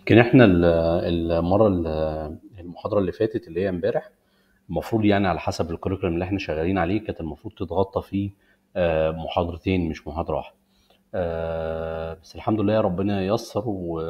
يمكن احنا المحاضرة اللي فاتت اللي هي امبارح، المفروض يعني على حسب الكوريكولم اللي احنا شغالين عليه كانت المفروض تتغطى فيه محاضرتين مش محاضرة واحدة. بس الحمد لله ربنا ييسر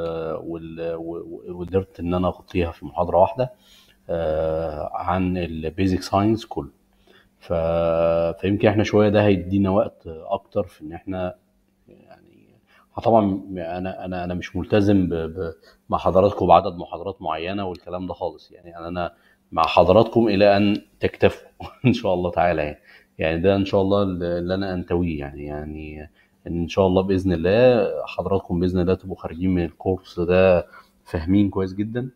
وقدرت ان انا اغطيها في محاضرة واحدة عن البيزك ساينس كله. فيمكن احنا شوية ده هيدينا وقت اكتر في ان احنا يعني طبعا انا مش ملتزم مع حضراتكم بعدد محاضرات معينه والكلام ده خالص. يعني انا مع حضراتكم الى ان تكتفوا ان شاء الله تعالى. يعني ده ان شاء الله اللي انا انتويه. يعني ان شاء الله باذن الله حضراتكم باذن الله تبقوا خارجين من الكورس ده فاهمين كويس جدا.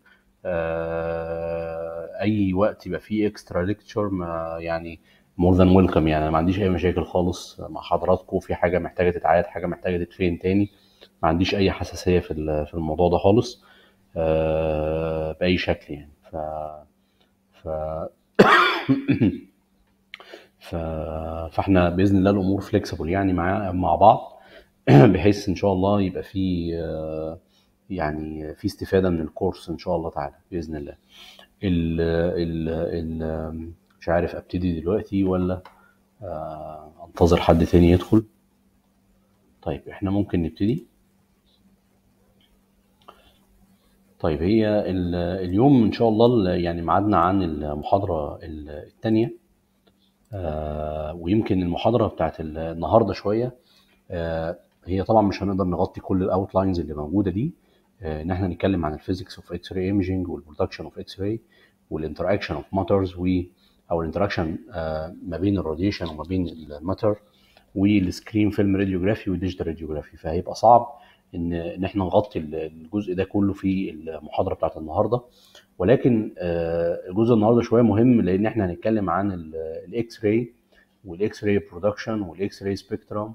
اي وقت يبقى فيه اكسترا ليكتشر ما يعني مور ذان ويلكم. يعني انا ما عنديش اي مشاكل خالص مع حضراتكم في حاجه محتاجه تتعاد، حاجه محتاجه تتفهم تاني. ما عنديش اي حساسيه في الموضوع ده خالص باي شكل. يعني ف ف فاحنا باذن الله الامور فليكسبل يعني مع بعض بحيث ان شاء الله يبقى في يعني في استفاده من الكورس ان شاء الله تعالى باذن الله. ال ال ال مش عارف ابتدي دلوقتي ولا انتظر حد تاني يدخل. طيب احنا ممكن نبتدي. طيب هي اليوم ان شاء الله يعني ميعادنا عن المحاضرة التانية. ويمكن المحاضرة بتاعت النهاردة شوية. هي طبعا مش هنقدر نغطي كل الاوتلاينز اللي موجودة دي. ان احنا نتكلم عن الفيزيكس اوف اكس راي ايمجينج والبرودكشن اوف اكس راي والانتراكشن اوف ماترز او الانتراكشن ما بين الراديشن وما بين الماتر والسكرين فيلم راديوجرافي والديجيتال راديوجرافي. فهيبقى صعب ان احنا نغطي الجزء ده كله في المحاضره بتاعت النهارده. ولكن الجزء النهارده شويه مهم لان احنا هنتكلم عن الاكس راي والاكس راي برودكشن والاكس راي سبيكترم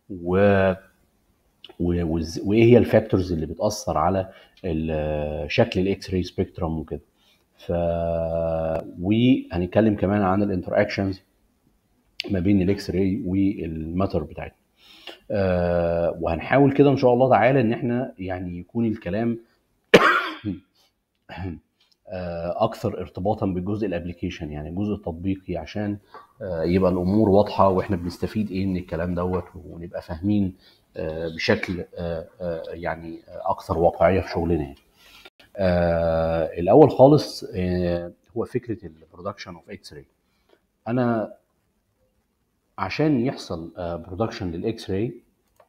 وايه هي الفاكتورز اللي بتاثر على شكل الاكس راي سبيكترم وكده. ف وهنتكلم كمان عن الانتراكشنز ما بين الاكس راي والماتر بتاعتنا. وهنحاول كده ان شاء الله تعالى ان احنا يعني يكون الكلام اكثر ارتباطا بالجزء الابليكيشن، يعني الجزء التطبيقي، عشان يبقى الامور واضحه واحنا بنستفيد ايه من الكلام دوت ونبقى فاهمين بشكل يعني اكثر واقعيه في شغلنا. يعني الاول خالص هو فكره البرودكشن اوف اكس راي. انا عشان يحصل برودكشن للاكس راي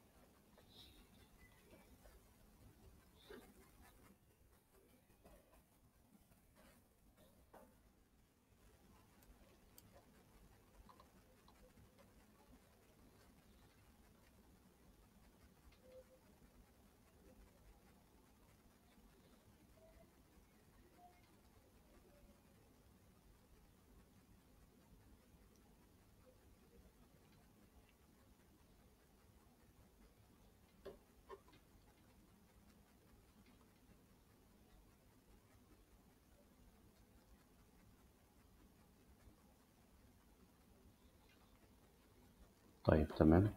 طيب تمام.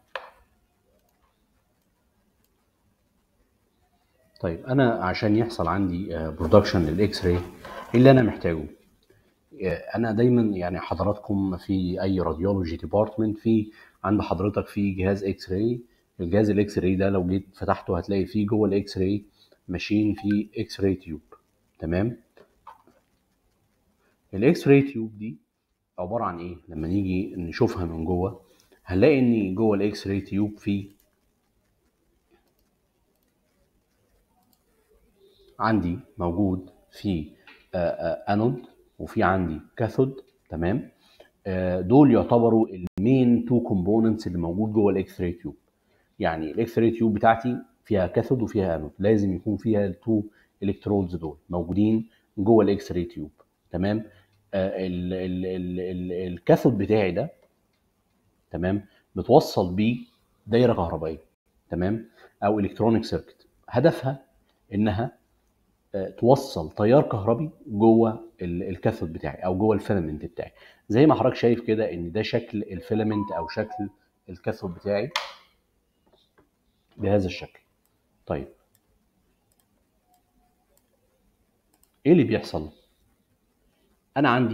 طيب انا عشان يحصل عندي برودكشن للاكس راي، ايه اللي انا محتاجه؟ انا دايما يعني حضراتكم في اي راديولوجي ديبارتمنت في عند حضرتك في جهاز اكس راي. الجهاز الاكس راي ده لو جيت فتحته هتلاقي فيه جوه الاكس راي ماشين فيه اكس راي تيوب. تمام. الاكس راي تيوب دي عباره عن ايه؟ لما نيجي نشوفها من جوه هنلاقي ان جوه الاكس راي تيوب في عندي موجود في انود وفي عندي كاثود. تمام. دول يعتبروا المين تو كومبوننتس اللي موجود جوه الاكس راي تيوب. يعني الاكس راي تيوب بتاعتي فيها كاثود وفيها انود، لازم يكون فيها التو الكترودز دول موجودين جوه الاكس راي تيوب. تمام. الكاثود بتاعي ده تمام بتوصل بيه دايره كهربائيه. تمام. او الكترونيك سيركت، هدفها انها توصل تيار كهربي جوه الكاثود بتاعي او جوه الفيلامنت بتاعي. زي ما حضرتك شايف كده ان ده شكل الفيلامنت او شكل الكاثود بتاعي بهذا الشكل. طيب ايه اللي بيحصل؟ انا عندي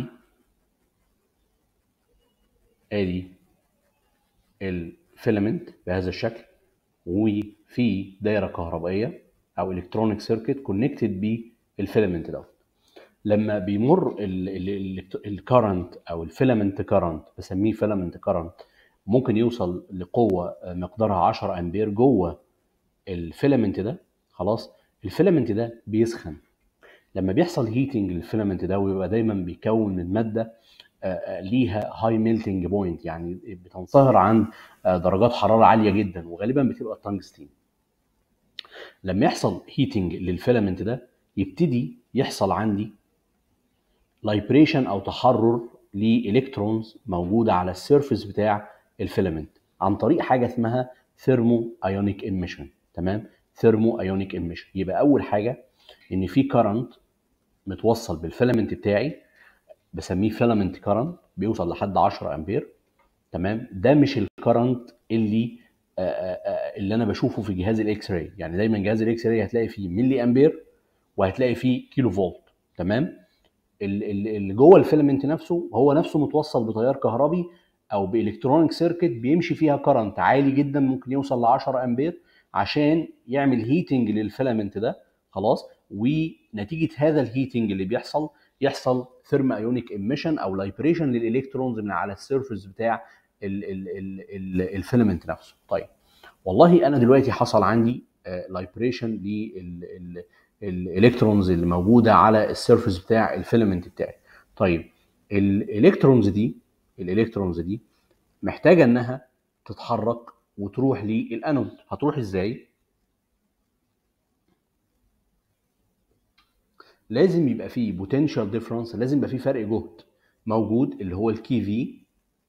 ادي الفيلامنت بهذا الشكل، وفي دايره كهربائيه او الكترونيك سيركت كونكتد بالفيلامنت ده. لما بيمر الكرنت او الفيلامنت كرنت، بسميه فيلامنت كرنت، ممكن يوصل لقوه مقدارها 10 امبير جوه الفيلامنت ده. خلاص، الفيلامنت ده بيسخن. لما بيحصل هيتنج للفيلامنت ده، ويبقى دايما بيكون من ماده ليها هاي ميلتنج بوينت، يعني بتنصهر عند درجات حراره عاليه جدا، وغالبا بتبقى التنجستين. لما يحصل هيتنج للفيلامنت ده، يبتدي يحصل عندي لايبريشن او تحرر لالكترونز موجوده على السيرفيس بتاع الفيلامنت عن طريق حاجه اسمها ثيرمو ايونيك ايميشن. تمام، ثيرمو ايونيك ايميشن. يبقى اول حاجه ان في كارنت متوصل بالفيلامنت بتاعي، بسميه فيلامنت كارنت، بيوصل لحد 10 امبير. تمام، ده مش الكرنت اللي انا بشوفه في جهاز الاكس راي. يعني دايما جهاز الاكس راي هتلاقي فيه ملي امبير وهتلاقي فيه كيلو فولت. تمام، اللي جوه الفيلامنت نفسه هو نفسه متوصل بتيار كهربي او بالكترونيك سيركت بيمشي فيها كرنت عالي جدا، ممكن يوصل ل 10 امبير، عشان يعمل هيتنج للفيلامنت ده. خلاص، ونتيجه هذا الهيتنج اللي يحصل ثيرم ايونيك ايميشن او لايبريشن للالكترونز من على السيرفيس بتاع الفيلامنت نفسه. طيب، والله انا دلوقتي حصل عندي لايبريشن للالكترونز اللي موجوده على السيرفيس بتاع الفيلامنت بتاعي. طيب، الالكترونز دي محتاجه انها تتحرك وتروح للانود. هتروح ازاي؟ لازم يبقى فيه بوتنشال ديفرنس، لازم يبقى فيه فرق جهد موجود، اللي هو الكي في،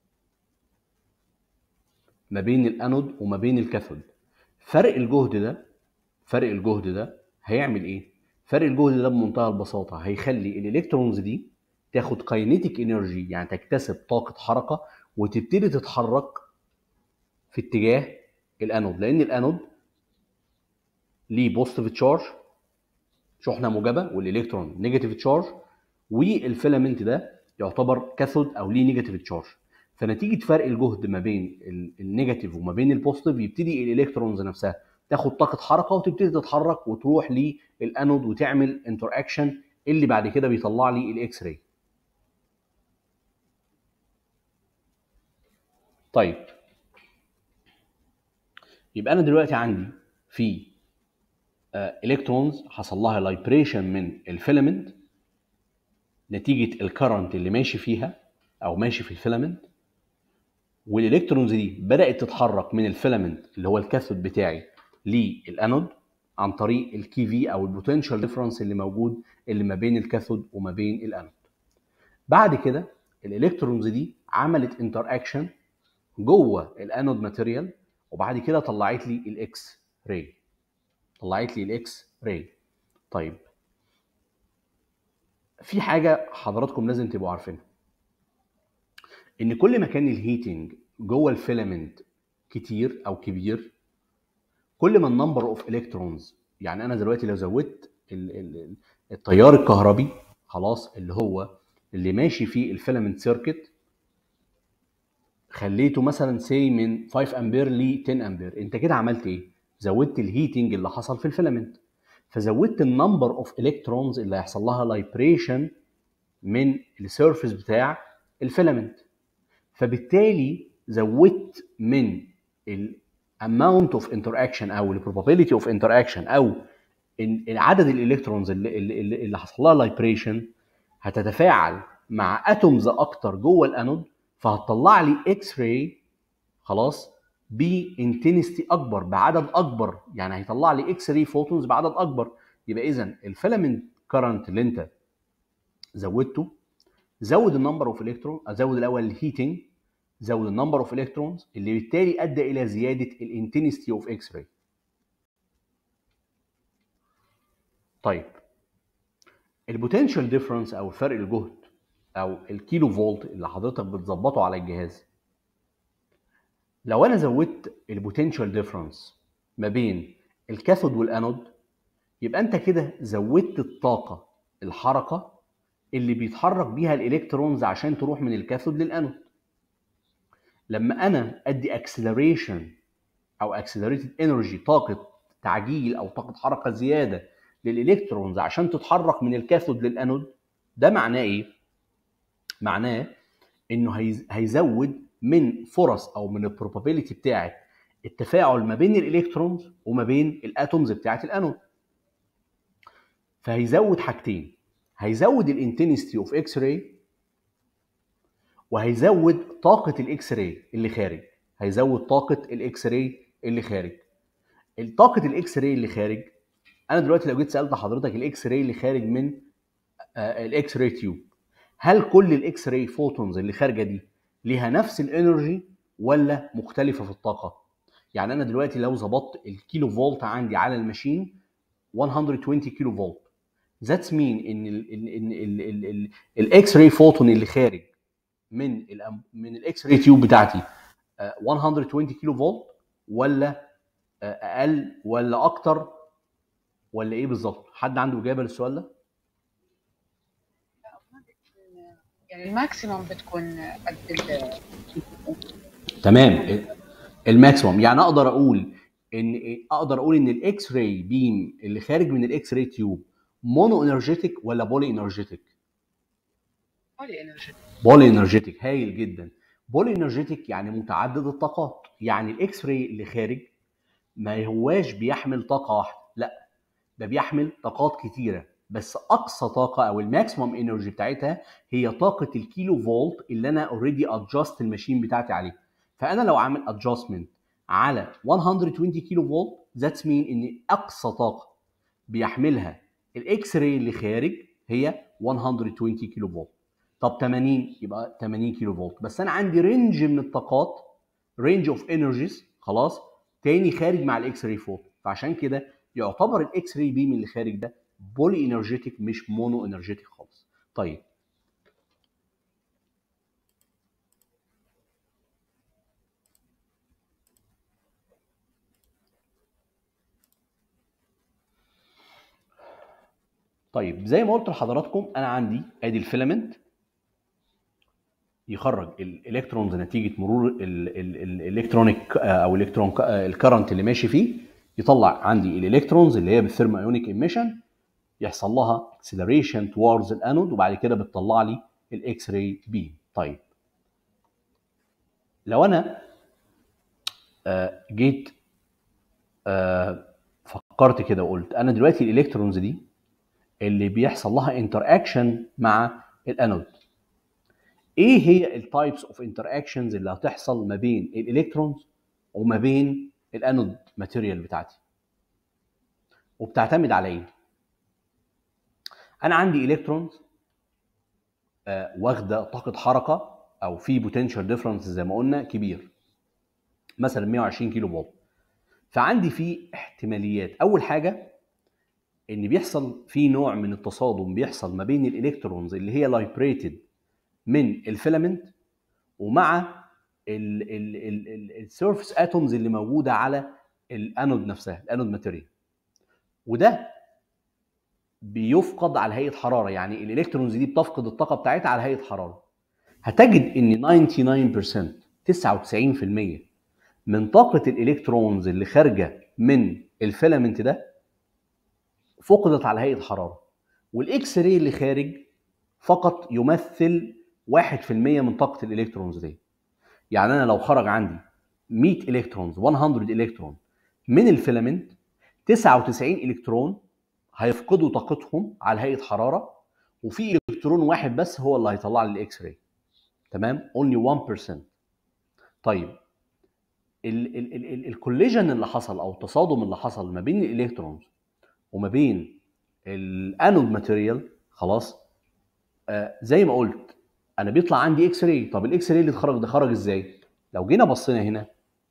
ما بين الانود وما بين الكاثود. فرق الجهد ده هيعمل ايه؟ فرق الجهد ده بمنتهى البساطه هيخلي الالكترونز دي تاخد كاينيتيك انرجي، يعني تكتسب طاقه حركه، وتبتدي تتحرك في اتجاه الانود، لان الانود ليه بوزيتيف تشارج، شحنه موجبه، والالكترون نيجاتيف تشارج، والفيلامنت ده يعتبر كاثود او ليه نيجاتيف تشارج. فنتيجه فرق الجهد ما بين النيجاتيف وما بين البوزيتيف، يبتدي الالكترونز نفسها تاخد طاقه حركه وتبتدي تتحرك وتروح للانود وتعمل انتر اكشن اللي بعد كده بيطلع لي الاكس راي. طيب، يبقى انا دلوقتي عندي في الكترونز حصل لها لايبريشن من الفيلامنت نتيجه الكرنت اللي ماشي فيها او ماشي في الفيلامنت، والالكترونز دي بدات تتحرك من الفيلامنت اللي هو الكاثود بتاعي للانود عن طريق الكي في او البوتنشال ديفرنس اللي موجود اللي ما بين الكاثود وما بين الانود. بعد كده الالكترونز دي عملت انتر اكشن جوه الانود ماتيريال، وبعد كده طلعت لي الاكس راي. طيب، في حاجه حضراتكم لازم تبقوا عارفينها، ان كل ما كان الهيتنج جوه الفيلامنت كتير او كبير، كل ما النمبر اوف الكترونز، يعني انا دلوقتي لو زودت التيار الكهربي، خلاص، اللي ماشي فيه الفيلامنت سيركت، خليته مثلا سي من 5 امبير ل 10 امبير، انت كده عملت ايه؟ زودت الهيتنج اللي حصل في الفيلامنت، فزودت النمبر اوف الكترونز اللي هيحصل لها لايبريشن من السيرفيس بتاع الفيلامنت، فبالتالي زودت من الاماونت اوف انتراكشن او البروبابيلتي اوف انتراكشن او عدد الالكترونز اللي حصل لها لايبريشن هتتفاعل مع اتومز اكتر جوه الانود، فهتطلع لي اكس راي، خلاص، بانتنستي اكبر، بعدد اكبر، يعني هيطلع لي اكس راي فوتونز بعدد اكبر. يبقى اذا الفيلامنت كارنت اللي انت زودته زود النمبر اوف الكترون، ازود الاول الهيتنج، زود النمبر اوف الكترونز، اللي بالتالي ادى الى زياده الانتنستي اوف اكس راي. طيب، البوتنشال ديفرنس او فرق الجهد او الكيلو فولت اللي حضرتك بتظبطه على الجهاز، لو انا زودت البوتنشال ديفرنس ما بين الكاثود والانود، يبقى انت كده زودت الطاقه الحركه اللي بيتحرك بيها الالكترونز عشان تروح من الكاثود للانود. لما انا ادي اكسلريشن او اكسلريتد انرجي، طاقه تعجيل او طاقه حركه زياده للالكترونز عشان تتحرك من الكاثود للانود، ده معناه ايه؟ معناه انه هيزود من فرص او من البروبابيلتي بتاعه التفاعل ما بين الالكترونز وما بين الاتومز بتاعه الانود. فهيزود حاجتين، هيزود الانتنسيتي اوف اكس راي، وهيزود طاقه الاكس راي اللي خارج. هيزود طاقه الاكس راي اللي خارج. طاقه الاكس راي اللي خارج، انا دلوقتي لو جيت سالت حضرتك الاكس راي اللي خارج من الاكس راي تيوب، هل كل الاكس راي فوتونز اللي خارجه دي ليها نفس الانرجي ولا مختلفه في الطاقه؟ يعني انا دلوقتي لو ظبطت الكيلو فولت عندي على الماشين 120 كيلو فولت، ذاتس مين ان الاكس راي فوتون اللي خارج من الاكس راي تيوب بتاعتي 120 كيلو فولت، ولا اقل ولا اكتر ولا ايه بالظبط؟ حد عنده اجابه للسؤال ده؟ يعني الماكسيموم بتكون قد تمام، الماكسيموم. يعني اقدر اقول ان الاكس راي بيم اللي خارج من الاكس راي تيوب مونو انرجيتك ولا بولي انرجيتك؟ بولي انرجيتك. بولي انرجيتك، هايل جدا. بولي انرجيتك يعني متعدد الطاقات. يعني الاكس راي اللي خارج ما هواش بيحمل طاقه واحده، لا، ده بيحمل طاقات كتيره، بس اقصى طاقه او الماكسيمم انرجي بتاعتها هي طاقه الكيلو فولت اللي انا اوريدي ادجست الماشين بتاعتي عليه. فانا لو عامل ادجستمنت على 120 كيلو فولت، ذاتس مين ان اقصى طاقه بيحملها الاكس راي اللي خارج هي 120 كيلو فولت. طب 80 يبقى 80 كيلو فولت، بس انا عندي رينج من الطاقات، رينج اوف انرجيز، خلاص، تاني خارج مع الاكس راي فوتون. فعشان كده يعتبر الاكس راي بيم اللي خارج ده بولي انرجيتك مش مونو انرجيتك خالص. طيب زي ما قلت لحضراتكم، انا عندي ادي الفيلامنت يخرج الالكترونز نتيجه مرور الالكترونيك او الالكترون الكرنت اللي ماشي فيه، يطلع عندي الالكترونز اللي هي بالثيرمو ايونيك ايميشن، يحصل لها اكسلريشن توارز الانود، وبعد كده بتطلع لي الاكس راي بيم. طيب لو انا جيت فكرت كده وقلت انا دلوقتي الالكترونز دي اللي بيحصل لها انتر اكشن مع الانود، ايه هي التايبس اوف انتر اكشنز اللي هتحصل ما بين الالكترونز وما بين الانود ماتيريال بتاعتي؟ وبتعتمد على ايه؟ انا عندي الكترونز واخده طاقه حركه او في بوتنشال ديفرنس زي ما قلنا كبير، مثلا 120 كيلو فولت. فعندي في احتماليات. اول حاجه ان بيحصل في نوع من التصادم بيحصل ما بين الالكترونز اللي هي لايبريتد من الفيلامنت ومع السيرفس اتومز اللي موجوده على الانود نفسها، الانود ماتيريال، وده بيفقد على هيئه حراره. يعني الالكترونز دي بتفقد الطاقه بتاعتها على هيئه حراره. هتجد ان 99% من طاقه الالكترونز اللي خارجه من الفيلامنت ده فقدت على هيئه حراره، والاكس راي اللي خارج فقط يمثل 1% من طاقه الالكترونز دي. يعني انا لو خرج عندي 100 الكترونز 100 الكترون من الفيلامنت، 99 الكترون هيفقدوا طاقتهم على هيئه حراره، وفي الكترون واحد بس هو اللي هيطلع لي الاكس راي. تمام، only 1%. طيب الكوليجن اللي حصل او التصادم اللي حصل ما بين الالكترونز وما بين الانود ماتيريال، خلاص، زي ما قلت انا بيطلع عندي اكس راي. طب الاكس راي اللي اتخرج ده خرج ازاي؟ لو جينا بصينا هنا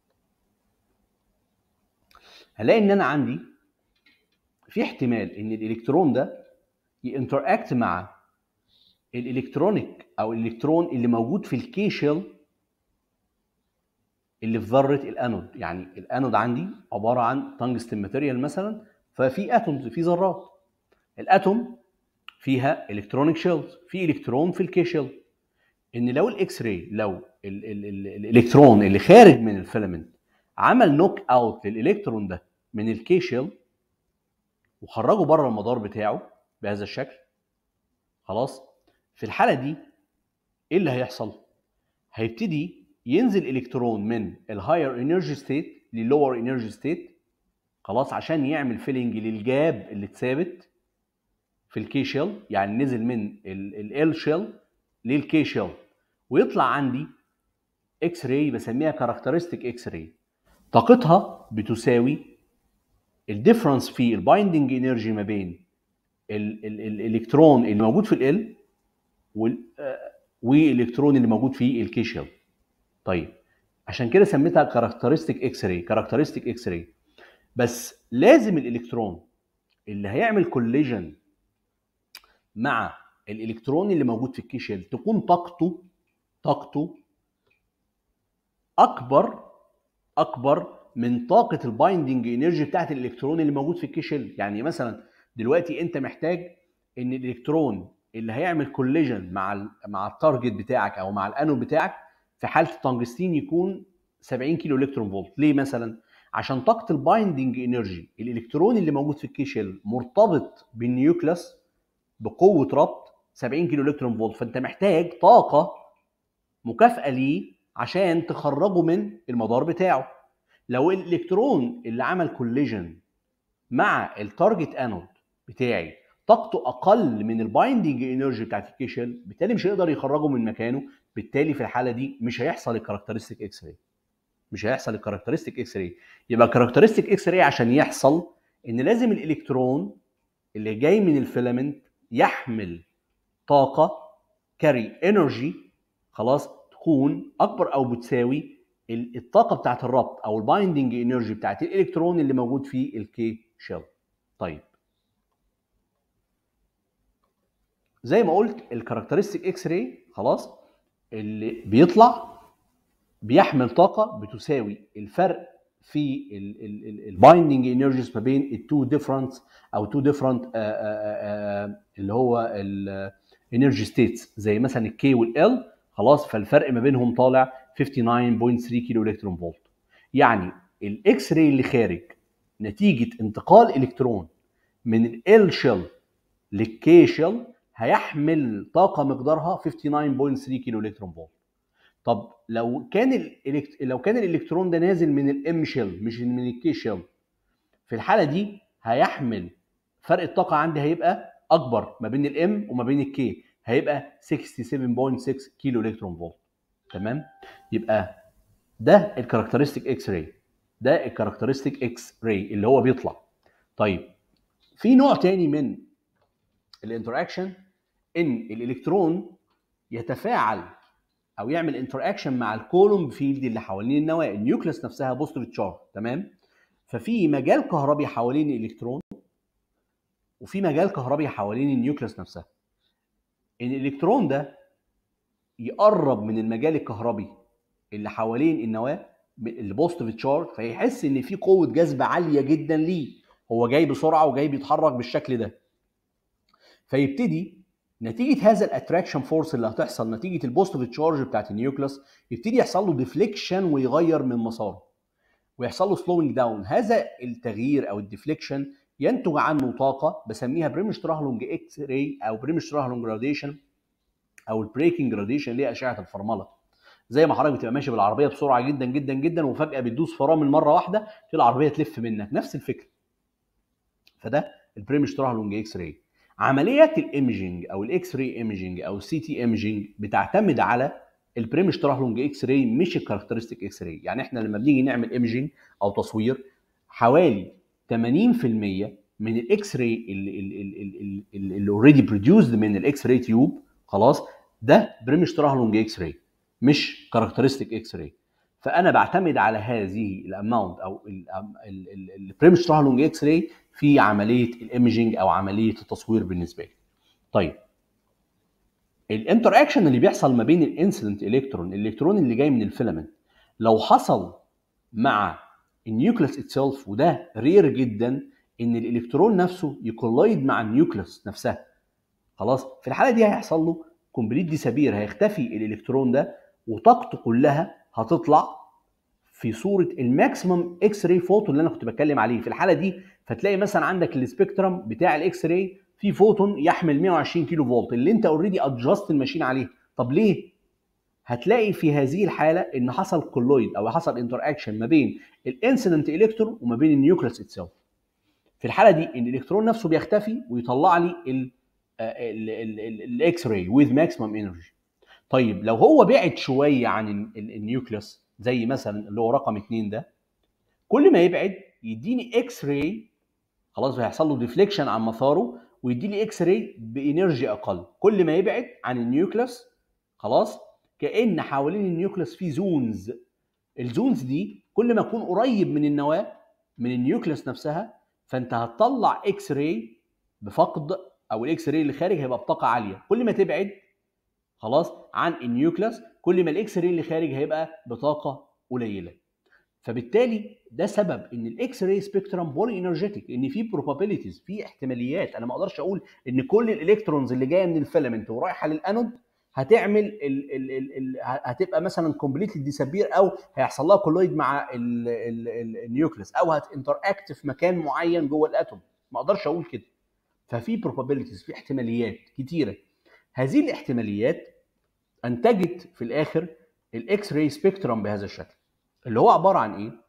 هلاقي ان انا عندي في احتمال ان الالكترون ده ينتراكت مع الالكترونيك او الالكترون اللي موجود في الكيشل اللي في ذره الانود. يعني الانود عندي عباره عن تنجستن ماتيريال مثلا، ففي اتومز، في ذرات. الاتوم فيها الكترونيك شيلز، في الكترون في الكي شيل. ان لو الاكس راي، لو الالكترون اللي خارج من الفيلامنت عمل نوك اوت للالكترون ده من الكي شيل وخرجه بره المدار بتاعه بهذا الشكل، خلاص، في الحاله دي ايه اللي هيحصل؟ هيبتدي ينزل الكترون من الهاير انرجي ستيت لللور انرجي ستيت، خلاص، عشان يعمل فيلنج للجاب اللي اتثابت في الكي شيل، يعني نزل من ال شيل للكي شيل، ويطلع عندي اكس راي بسميها كاركترستيك اكس راي، طاقتها بتساوي الديفرنس في البايندنج انرجي ما بين الالكترون اللي موجود في ال والالكترون اللي موجود في الكي شيل. طيب عشان كده سميتها كاركترستيك اكس راي، كاركترستيك اكس راي. بس لازم الالكترون اللي هيعمل كوليجن مع الالكترون اللي موجود في الكي شيل تكون طاقته اكبر من طاقه البايندنج انرجي بتاعت الالكترون اللي موجود في الكي شيل. يعني مثلا دلوقتي انت محتاج ان الالكترون اللي هيعمل كوليجن مع التارجت بتاعك او مع الانود بتاعك في حاله التنجستين يكون 70 كيلو الكترون فولت. ليه مثلا؟ عشان طاقه البايندنج انرجي الالكترون اللي موجود في الكي شيل مرتبط بالنيوكليس بقوه ربط 70 كيلو الكترون فولت، فانت محتاج طاقه مكافاه ليه عشان تخرجه من المدار بتاعه. لو الالكترون اللي عمل كوليجن مع التارجت انود بتاعي طاقته اقل من البايندنج انرجي بتاعت الكي شيل، بالتالي مش هيقدر يخرجه من مكانه، بالتالي في الحاله دي مش هيحصل الكاركترستيك اكس راي، مش هيحصل الكاركترستيك اكس راي. يبقى الكاركترستيك اكس راي عشان يحصل ان لازم الالكترون اللي جاي من الفيلامنت يحمل طاقه كاري انرجي، خلاص، تكون اكبر او بتساوي الطاقه بتاعت الربط او البايندنج انرجي بتاعت الالكترون اللي موجود في الكي شيل. طيب زي ما قلت الكاركترستيك اكس راي، خلاص، اللي بيطلع بيحمل طاقه بتساوي الفرق في البايندنج انرجيز ما بين التو ديفرنت او تو ديفرنت اللي هو الانرجي ستيتس، زي مثلا الكي والال، خلاص، فالفرق ما بينهم طالع 59.3 كيلو الكترون فولت. يعني الاكس راي اللي خارج نتيجه انتقال الكترون من ال شيل للكي شيل هيحمل طاقه مقدارها 59.3 كيلو الكترون فولت. طب لو كان الالكترون ده نازل من الام شيل مش من الكي شيل، في الحاله دي هيحمل فرق الطاقه عندي هيبقى اكبر ما بين الام وما بين الكي، هيبقى 67.6 كيلو الكترون فولت. تمام؟ يبقى ده الكاركترستيك اكس راي، ده الكاركترستيك اكس راي اللي هو بيطلع. طيب في نوع تاني من الانتراكشن، ان الالكترون يتفاعل او يعمل انتراكشن مع الكولومب فيلد اللي حوالين النواه، النيوكليس نفسها بوزيتيف تشارج. تمام؟ ففي مجال كهربي حوالين الالكترون وفي مجال كهربي حوالين النيوكليس نفسها. ان الالكترون ده يقرب من المجال الكهربي اللي حوالين النواه البوزيتيف تشارج، فيحس ان في قوه جذب عاليه جدا ليه، هو جاي بسرعه وجاي بيتحرك بالشكل ده، فيبتدي نتيجه هذا الاتراكشن فورس اللي هتحصل نتيجه البوزيتيف تشارج بتاعت النيوكليس يبتدي يحصل له ديفليكشن ويغير من مساره ويحصل له سلوينج داون. هذا التغيير او الديفليكشن ينتج عنه طاقه بسميها بريمشتراهلونج اكس راي او بريمشتراهلونج راديشن او البريكنج راديشن، اللي هي اشعه الفرمله. زي ما حضرتك بتبقى ماشي بالعربيه بسرعه جدا جدا جدا وفجاه بتدوس فرامل مره واحده في العربيه تلف منك، نفس الفكره. فده البريمشتراهلونج اكس راي. عمليات الايمجنج او الاكس راي ايمجنج او السي تي ايمجنج بتعتمد على البريمشتراهلونج اكس راي مش الكاركترستيك اكس راي. يعني احنا لما بنيجي نعمل ايمجنج او تصوير حوالي 80% من الاكس راي اللي اوريدي بروديوسد من الاكس راي تيوب، خلاص، ده بريمشتراهلونج اكس راي مش كاركترستيك اكس راي. فانا بعتمد على هذه الاماونت او البريمشتراهلونج اكس راي في عمليه الايمجنج او عمليه التصوير بالنسبه لي. طيب الانتر اكشن اللي بيحصل ما بين الانسيدنت الالكترون اللي جاي من الفيلامنت لو حصل مع النيوكليس اتسلف، وده رير جدا ان الالكترون نفسه يكولايد مع النيوكليس نفسها، خلاص في الحاله دي هيحصل له كومبليت ديسابير، هيختفي الالكترون ده وطاقته كلها هتطلع في صوره الماكسيمم اكس راي فوتون اللي انا كنت بتكلم عليه. في الحاله دي فتلاقي مثلا عندك السبيكترم بتاع الاكس راي في فوتون يحمل 120 كيلو فولت اللي انت اوريدي ادجست الماشين عليه. طب ليه؟ هتلاقي في هذه الحاله ان حصل كولويد او حصل انتر اكشن ما بين الانسيدنت الكترون وما بين النيوكليس اتسيلف. في الحاله دي ان الالكترون نفسه بيختفي ويطلع لي الاكس راي ويز ماكسيمم انرجي. طيب لو هو بعد شويه عن النيوكليس زي مثلا اللي هو رقم 2 ده، كل ما يبعد يديني اكس راي، خلاص هيحصل له ديفليكشن عن مساره ويدي لي اكس راي بانرجي اقل. كل ما يبعد عن النيوكليس خلاص كأن حوالين النيوكليس في زونز، الزونز دي كل ما يكون قريب من النواه من النيوكليس نفسها فانت هتطلع اكس راي بفقد، او الاكس راي اللي خارج هيبقى بطاقه عاليه. كل ما تبعد خلاص عن النيوكليس كل ما الاكس راي اللي خارج هيبقى بطاقه قليله. فبالتالي ده سبب ان الاكس راي سبيكترم بولي انرجيتك، ان في بروبابيلتيز، في احتماليات. انا ما اقدرش اقول ان كل الالكترونز اللي جايه من الفيلامنت ورايحه للانود هتعمل هتبقى مثلا كومبليتلي ديسابير او هيحصل لها كولويد مع النيوكليس او هتنتراكت في مكان معين جوه الاتوم. ما اقدرش اقول كده. ففي بروبابيلتيز، في احتماليات كتيره. هذه الاحتماليات انتجت في الاخر الاكس راي سبيكترم بهذا الشكل اللي هو عباره عن ايه؟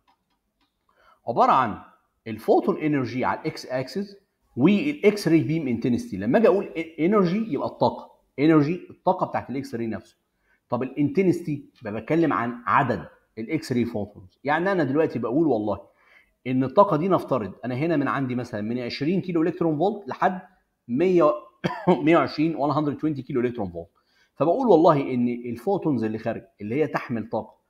عباره عن الفوتون انرجي على الاكس اكسس والاكس راي بيم انتنسيتي. لما اجي اقول انرجي يبقى الطاقه، انرجي الطاقه بتاعت الاكس راي نفسه. طب الانتنسيتي بتكلم عن عدد الاكس راي فوتونز. يعني انا دلوقتي بقول والله ان الطاقه دي نفترض انا هنا من عندي مثلا من 20 كيلو الكترون فولت لحد 100 120 120 كيلو الكترون فولت. فبقول والله ان الفوتونز اللي خارج اللي هي تحمل طاقه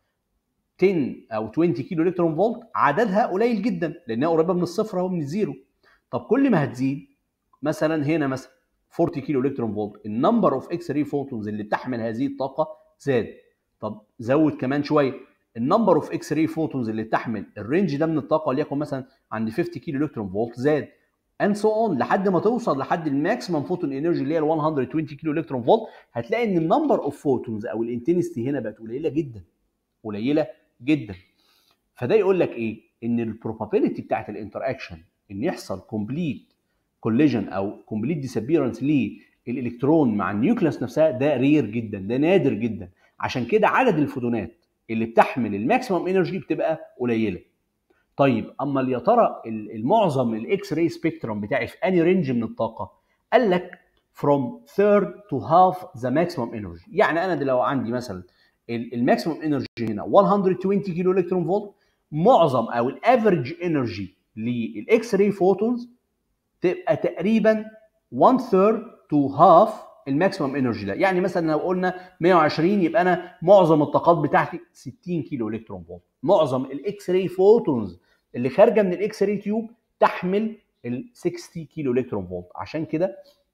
10 او 20 كيلو الكترون فولت عددها قليل جدا لانها قريبه من الصفر او من الزيرو. طب كل ما هتزيد مثلا هنا مثلا 40 كيلو الكترون فولت النمبر اوف اكس راي فوتونز اللي بتحمل هذه الطاقه زاد. طب زود كمان شويه النمبر اوف اكس راي فوتونز اللي بتحمل الرينج ده من الطاقه وليكن مثلا عند 50 كيلو الكترون فولت زاد and so on لحد ما توصل لحد الماكسيمم فوتون انرجي اللي هي ال 120 كيلو الكترون فولت. هتلاقي ان النمبر اوف فوتونز او الانتنستي هنا بقت قليله جدا، قليله جدا. فده يقول لك ايه؟ ان البروبابيلتي بتاعت الانتراكشن ان يحصل كومبليت كوليجن او كومبليت ديسابيرنس للالكترون مع النيوكليس نفسها ده رير جدا، ده نادر جدا. عشان كده عدد الفوتونات اللي بتحمل الماكسيمم انرجي بتبقى قليله. طيب اما يا ترى المعظم الاكس راي سبيكترم بتاعي في اني رينج من الطاقه؟ قال لك from third to half the maximum energy. يعني انا لو عندي مثلا الماكسيمم انرجي هنا 120 كيلو الكترون فولت، معظم او الافريج انرجي للاكس راي فوتونز تبقى تقريبا 1 third to half الماكسيمم انرجي ده. يعني مثلا لو قلنا 120 يبقى انا معظم الطاقات بتاعتي 60 كيلو الكترون فولت. معظم الاكس راي فوتونز اللي خارجه من الاكس راي تيوب تحمل ال 60 كيلو الكترون فولت. عشان كده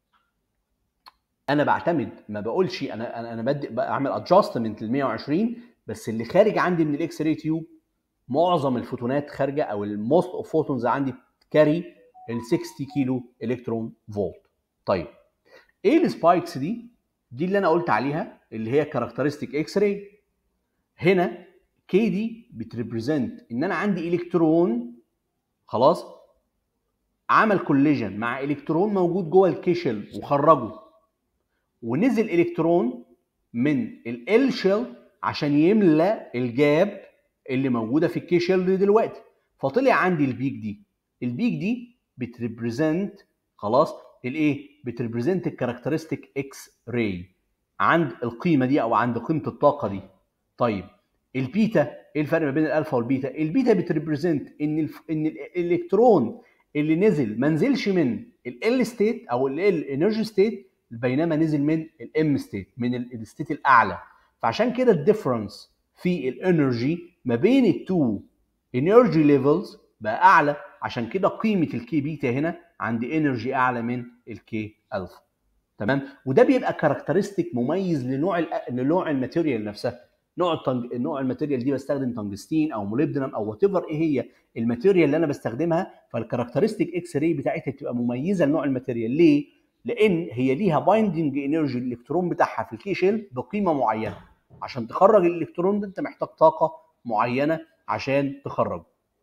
انا بعتمد، ما بقولش انا بدي بعمل ادجستمنت لل 120 بس اللي خارج عندي من الاكس راي تيوب معظم الفوتونات خارجه او الموست اوف فوتونز عندي كاري ال 60 كيلو الكترون فولت. طيب ايه السبايكس دي؟ دي اللي انا قلت عليها اللي هي كاركترستيك اكس راي. هنا كي دي بتريبريزنت ان انا عندي الكترون خلاص عمل كوليجن مع الكترون موجود جوه الكيشل وخرجه، ونزل الكترون من ال شيل عشان يملى الجاب اللي موجوده في الكيشل دي دلوقتي. فطلع عندي البيك دي. البيك دي بتريبريزنت خلاص الايه؟ بتريبريزنت الكاركترستيك اكس راي عند القيمه دي او عند قيمه الطاقه دي. طيب البيتا ايه الفرق ما بين الالفا والبيتا؟ البيتا بتريبريزنت ان الالكترون اللي نزل ما نزلش من ال ستيت او ال انرجي ستيت بينما نزل من الام ستيت، من الستيت الاعلى. فعشان كده الديفرنس في الانرجي ما بين التو انرجي ليفلز بقى اعلى. عشان كده قيمه الكي بيتا هنا عندي انرجي اعلى من الكي الفا. تمام؟ وده بيبقى كاركترستيك مميز لنوع الماتيريال نفسها. نوع الماتيريال دي بستخدم تنجستين او موليبدينم او وات ايفر ايه هي الماتيريال اللي انا بستخدمها، فالكاركترستيك اكس راي بتاعتها بتبقى مميزه لنوع الماتيريال. ليه؟ لان هي ليها بايندنج انرجي الالكترون بتاعها في الكي شيل بقيمه معينه. عشان تخرج الالكترون ده انت محتاج طاقه معينه عشان تخرجه.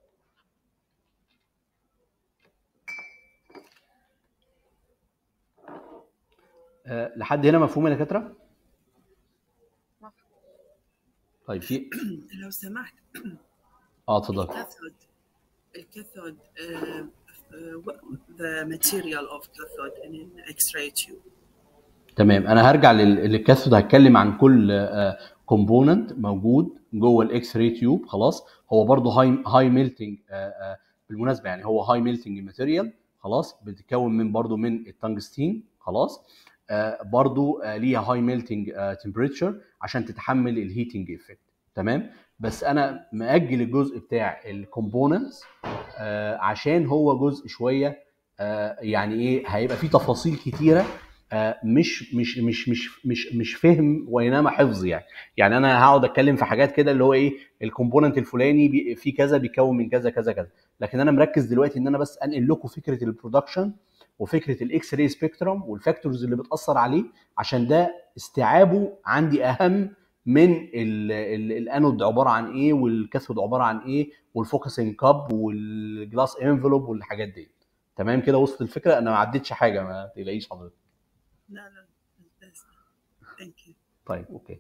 لحد هنا مفهوم يا دكاتره؟ طيب في لو سمحت اتفضل. الكاثود the material of cathode in an X-ray tube. تمام، انا هرجع للكاثود، هتكلم عن كل كومبوننت موجود جوه الاكس راي تيوب. خلاص، هو برضه هاي ميلتنج بالمناسبه، يعني هو هاي ميلتنج ماتيريال. خلاص، بتتكون من برضه من التنجستين. خلاص، برضه ليها هاي ميلتنج تمبريتشر عشان تتحمل الهيتنج افكت. تمام، بس انا مأجل الجزء بتاع الكومبوننتس عشان هو جزء شويه يعني ايه، هيبقى فيه تفاصيل كتيره مش فهم وانما حفظ. يعني انا هقعد اتكلم في حاجات كده اللي هو ايه، الكومبوننت الفلاني في كذا بيكون من كذا كذا كذا، لكن انا مركز دلوقتي ان انا بس انقل لكم فكره البرودكشن وفكره الاكس راي سبيكترم والفاكتورز اللي بتاثر عليه، عشان ده استيعابه عندي اهم من الانود عباره عن ايه، والكاثود عباره عن ايه، والفوكسنج كاب والجلاس انفلوب والحاجات دي. تمام كده، وصلت الفكره؟ انا ما عدتش حاجه، ما تقلقيش حضرتك. لا thank you. طيب اوكي.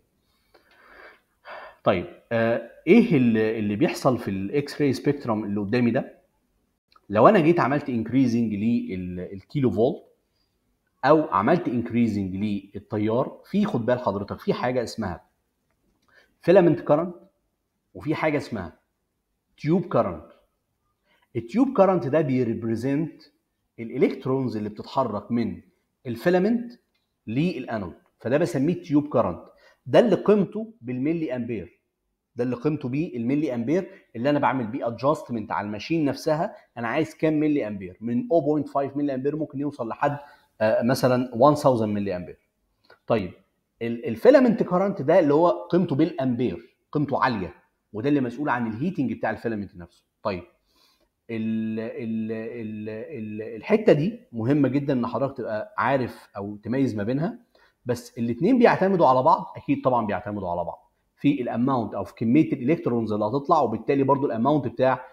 طيب ايه اللي بيحصل في الاكس راي سبيكترم اللي قدامي ده؟ لو انا جيت عملت انكريزنج للكيلو فولت او عملت انكريزنج للتيار، في خد بال حضرتك في حاجه اسمها فيلامنت كارنت وفي حاجه اسمها تيوب كارنت. التيوب كارنت ده بيريبريزنت الالكترونز اللي بتتحرك من الفيلامنت للانود، فده بسميه تيوب كارنت. ده اللي قيمته بالملي امبير، ده اللي قيمته بيه الملي امبير، اللي انا بعمل بيه ادجستمنت على الماشين نفسها. انا عايز كام ملي امبير؟ من 0.5 ملي امبير ممكن يوصل لحد مثلا 1000 ملي امبير. طيب الفيلامنت كارنت ده اللي هو قيمته بالامبير، قيمته عاليه، وده اللي مسؤول عن الهيتنج بتاع الفيلامنت نفسه. طيب الحته دي مهمه جدا ان حضرتك تبقى عارف او تميز ما بينها. بس الاثنين بيعتمدوا على بعض، اكيد طبعا بيعتمدوا على بعض في الاماونت او في كميه الالكترونز اللي هتطلع، وبالتالي برضو الاماونت بتاع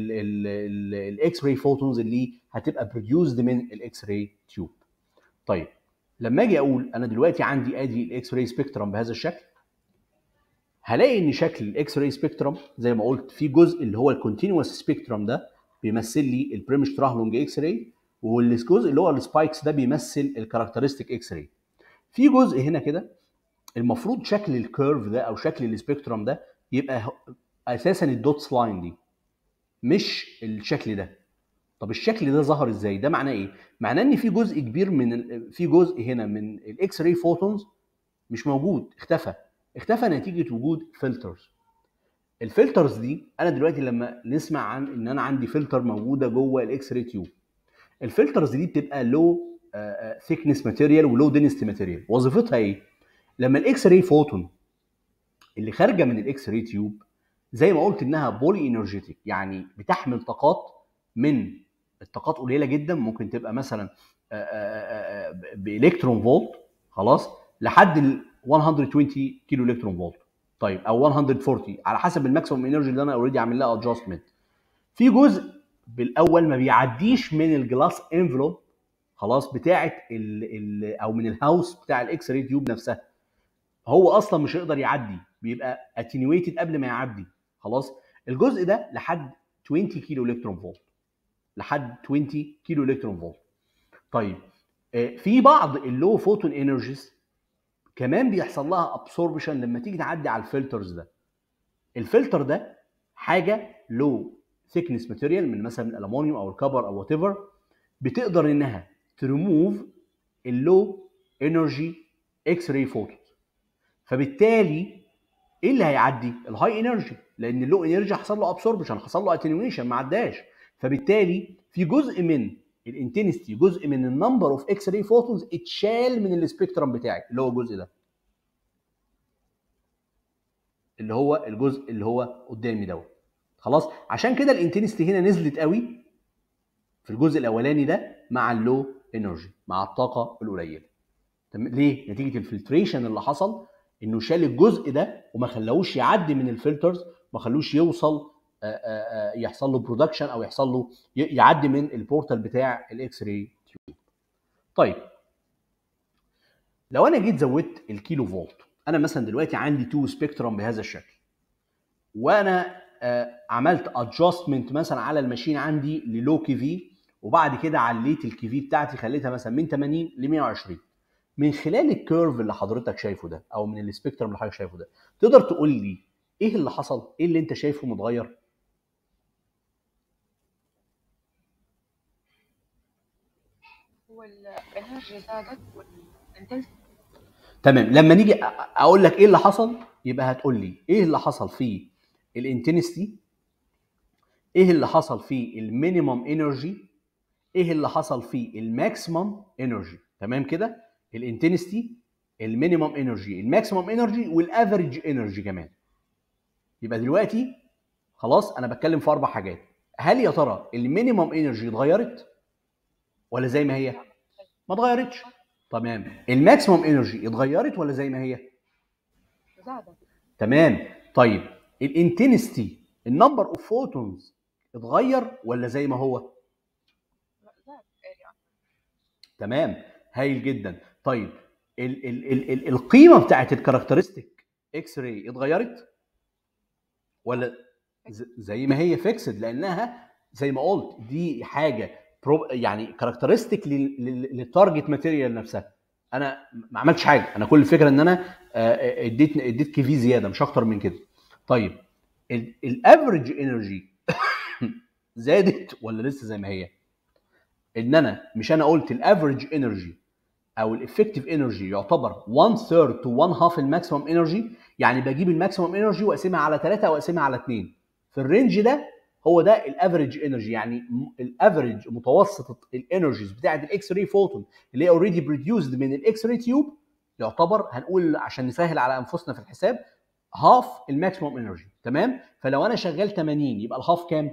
الاكس راي فوتونز اللي هتبقى بروديوسد من الاكس راي تيوب. طيب لما اجي اقول انا دلوقتي عندي ادي الاكس راي سبيكترم بهذا الشكل، هلاقي ان شكل الاكس راي سبيكترم زي ما قلت في جزء اللي هو الكونتينوس سبيكترم ده بيمثل لي البريمش تراهلونج اكس راي، والجزء اللي هو السبايكس ده بيمثل الكاركترستيك اكس راي. في جزء هنا كده المفروض شكل الكيرف ده او شكل السبيكترم ده يبقى اساسا الدوتس لاين دي، مش الشكل ده. طب الشكل ده ظهر ازاي؟ ده معناه ايه؟ معناه ان في جزء كبير في جزء هنا من الاكس راي فوتونز مش موجود، اختفى نتيجه وجود فلترز. الفلترز دي انا دلوقتي لما نسمع عن ان انا عندي فلتر موجوده جوه الاكس راي تيوب، الفلترز دي بتبقى لو ثيكنس ماتيريال ولو دينستي ماتيريال. وظيفتها ايه؟ لما الاكس راي فوتون اللي خارجه من الاكس راي تيوب زي ما قلت انها بولي انرجيتيك، يعني بتحمل طاقات، من الطاقات قليله جدا ممكن تبقى مثلا بالكترون فولت، خلاص، لحد ال 120 كيلو الكترون فولت. طيب او 140 على حسب الماكسيموم انرجي اللي انا اوريدي عامل لها ادجستمنت. في جزء بالاول ما بيعديش من الجلاس انفلوب، خلاص، بتاعه او من الهاوس بتاع الاكس راي تيوب نفسها، هو اصلا مش هيقدر يعدي، بيبقى اتنيويتد قبل ما يعدي. خلاص، الجزء ده لحد 20 كيلو الكترون فولت، لحد 20 كيلو الكترون فولت. طيب في بعض اللو فوتون انرجيز كمان بيحصل لها ابسوربشن لما تيجي تعدي على الفلترز ده. الفلتر ده حاجه لو ثيكنس ماتيريال من مثلا الالومنيوم او الكبر او وات ايفر، بتقدر انها تريموف اللو انرجي اكس راي فوتونز. فبالتالي ايه اللي هيعدي؟ الهاي انرجي، لان اللو انرجي حصل له ابسوربشن، حصل له اتنيويشن، ما عداش. فبالتالي في جزء من الانتنستي، جزء من النمبر اوف اكس راي فوتونز اتشال من السبيكترم بتاعي، اللي هو الجزء ده، اللي هو الجزء اللي هو قدامي دوت. خلاص، عشان كده الانتنستي هنا نزلت قوي في الجزء الاولاني ده مع اللو انرجي مع الطاقه القليله. ليه؟ نتيجه الفلتريشن اللي حصل، انه شال الجزء ده وما خلاهوش يعدي من الفلترز، ما خلوش يوصل يحصل له برودكشن او يحصل له يعدي من البورتال بتاع الاكس راي تيوب. طيب لو انا جيت زودت الكيلو فولت، انا مثلا دلوقتي عندي 2 سبيكترم بهذا الشكل، وانا عملت ادجستمنت مثلا على الماشين عندي للو كي في، وبعد كده عليت الكي في بتاعتي خليتها مثلا من 80 ل 120. من خلال الكيرف اللي حضرتك شايفه ده او من السبيكترم اللي حضرتك شايفه ده، تقدر تقول لي ايه اللي حصل؟ ايه اللي انت شايفه متغير؟ هو الانرجي زادت والانتنسيتي. تمام. لما نيجي اقول لك ايه اللي حصل، يبقى هتقول لي ايه اللي حصل في الانتنسيتي، ايه اللي حصل في المينيمم انرجي، ايه اللي حصل في الماكسيمم انرجي. تمام كده؟ الانتنسيتي، المينيمم انرجي، الماكسيمم انرجي، والافريج انرجي كمان. يبقى دلوقتي خلاص انا بتكلم في 4 حاجات. هل يا ترى المينيمم انرجي اتغيرت ولا زي ما هي؟ ما اتغيرتش. تمام. الماكسيمم انرجي اتغيرت ولا زي ما هي؟ زادت. تمام. طيب الانتنسيتي، النمبر اوف فوتونز اتغير ولا زي ما هو؟ زاد اريا. تمام. هايل جدا. طيب ال القيمه بتاعت الكاركترستيك اكس راي اتغيرت ولا زي ما هي فيكسد؟ لانها زي ما قلت دي حاجه يعني كاركترستيك للتارجت ماتيريال نفسها. انا ما عملتش حاجه، انا كل الفكره ان انا اديت كي في زياده مش اكتر من كده. طيب الافريج انرجي زادت ولا لسه زي ما هي؟ ان انا مش انا قلت الافريج انرجي او الافكتيف انرجي يعتبر 1/3 to 1/2 الماكسيمم انرجي، يعني بجيب الماكسيمم انرجي واقسمها على 3 او اقسمها على 2 في الرينج ده، هو ده الافريج انرجي. يعني الافريج متوسط الانرجيز بتاعه الاكس راي فوتون اللي هي اوريدي بروديوسد من الاكس راي تيوب، يعتبر هنقول عشان نسهل على انفسنا في الحساب هاف الماكسيمم انرجي. تمام. فلو انا شغال 80 يبقى الهاف كام؟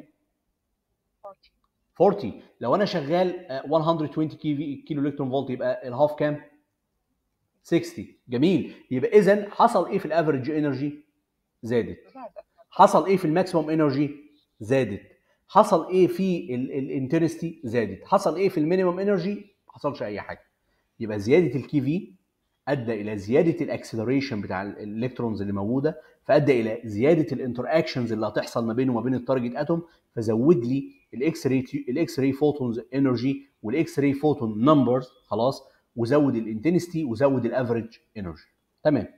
40. لو انا شغال 120 كيلو الكترون فولت يبقى الهاف كام؟ 60. جميل. يبقى اذا حصل ايه في الافريج انرجي؟ زادت. حصل ايه في الماكسيمم انرجي؟ زادت. حصل ايه في الانتنسيتي؟ زادت. حصل ايه في المينيمم انرجي؟ ما حصلش اي حاجه. يبقى زياده الكي في ادى الى زياده الاكسلريشن بتاع الالكترونز اللي موجوده، فادى الى زياده الانتر اكشنز اللي هتحصل ما بينه وما بين التارجت اتوم، فزود لي الاكس راي فوتونز انرجي والاكس راي فوتون نمبرز. خلاص. وزود الانتنسيتي وزود الافريج انرجي. تمام.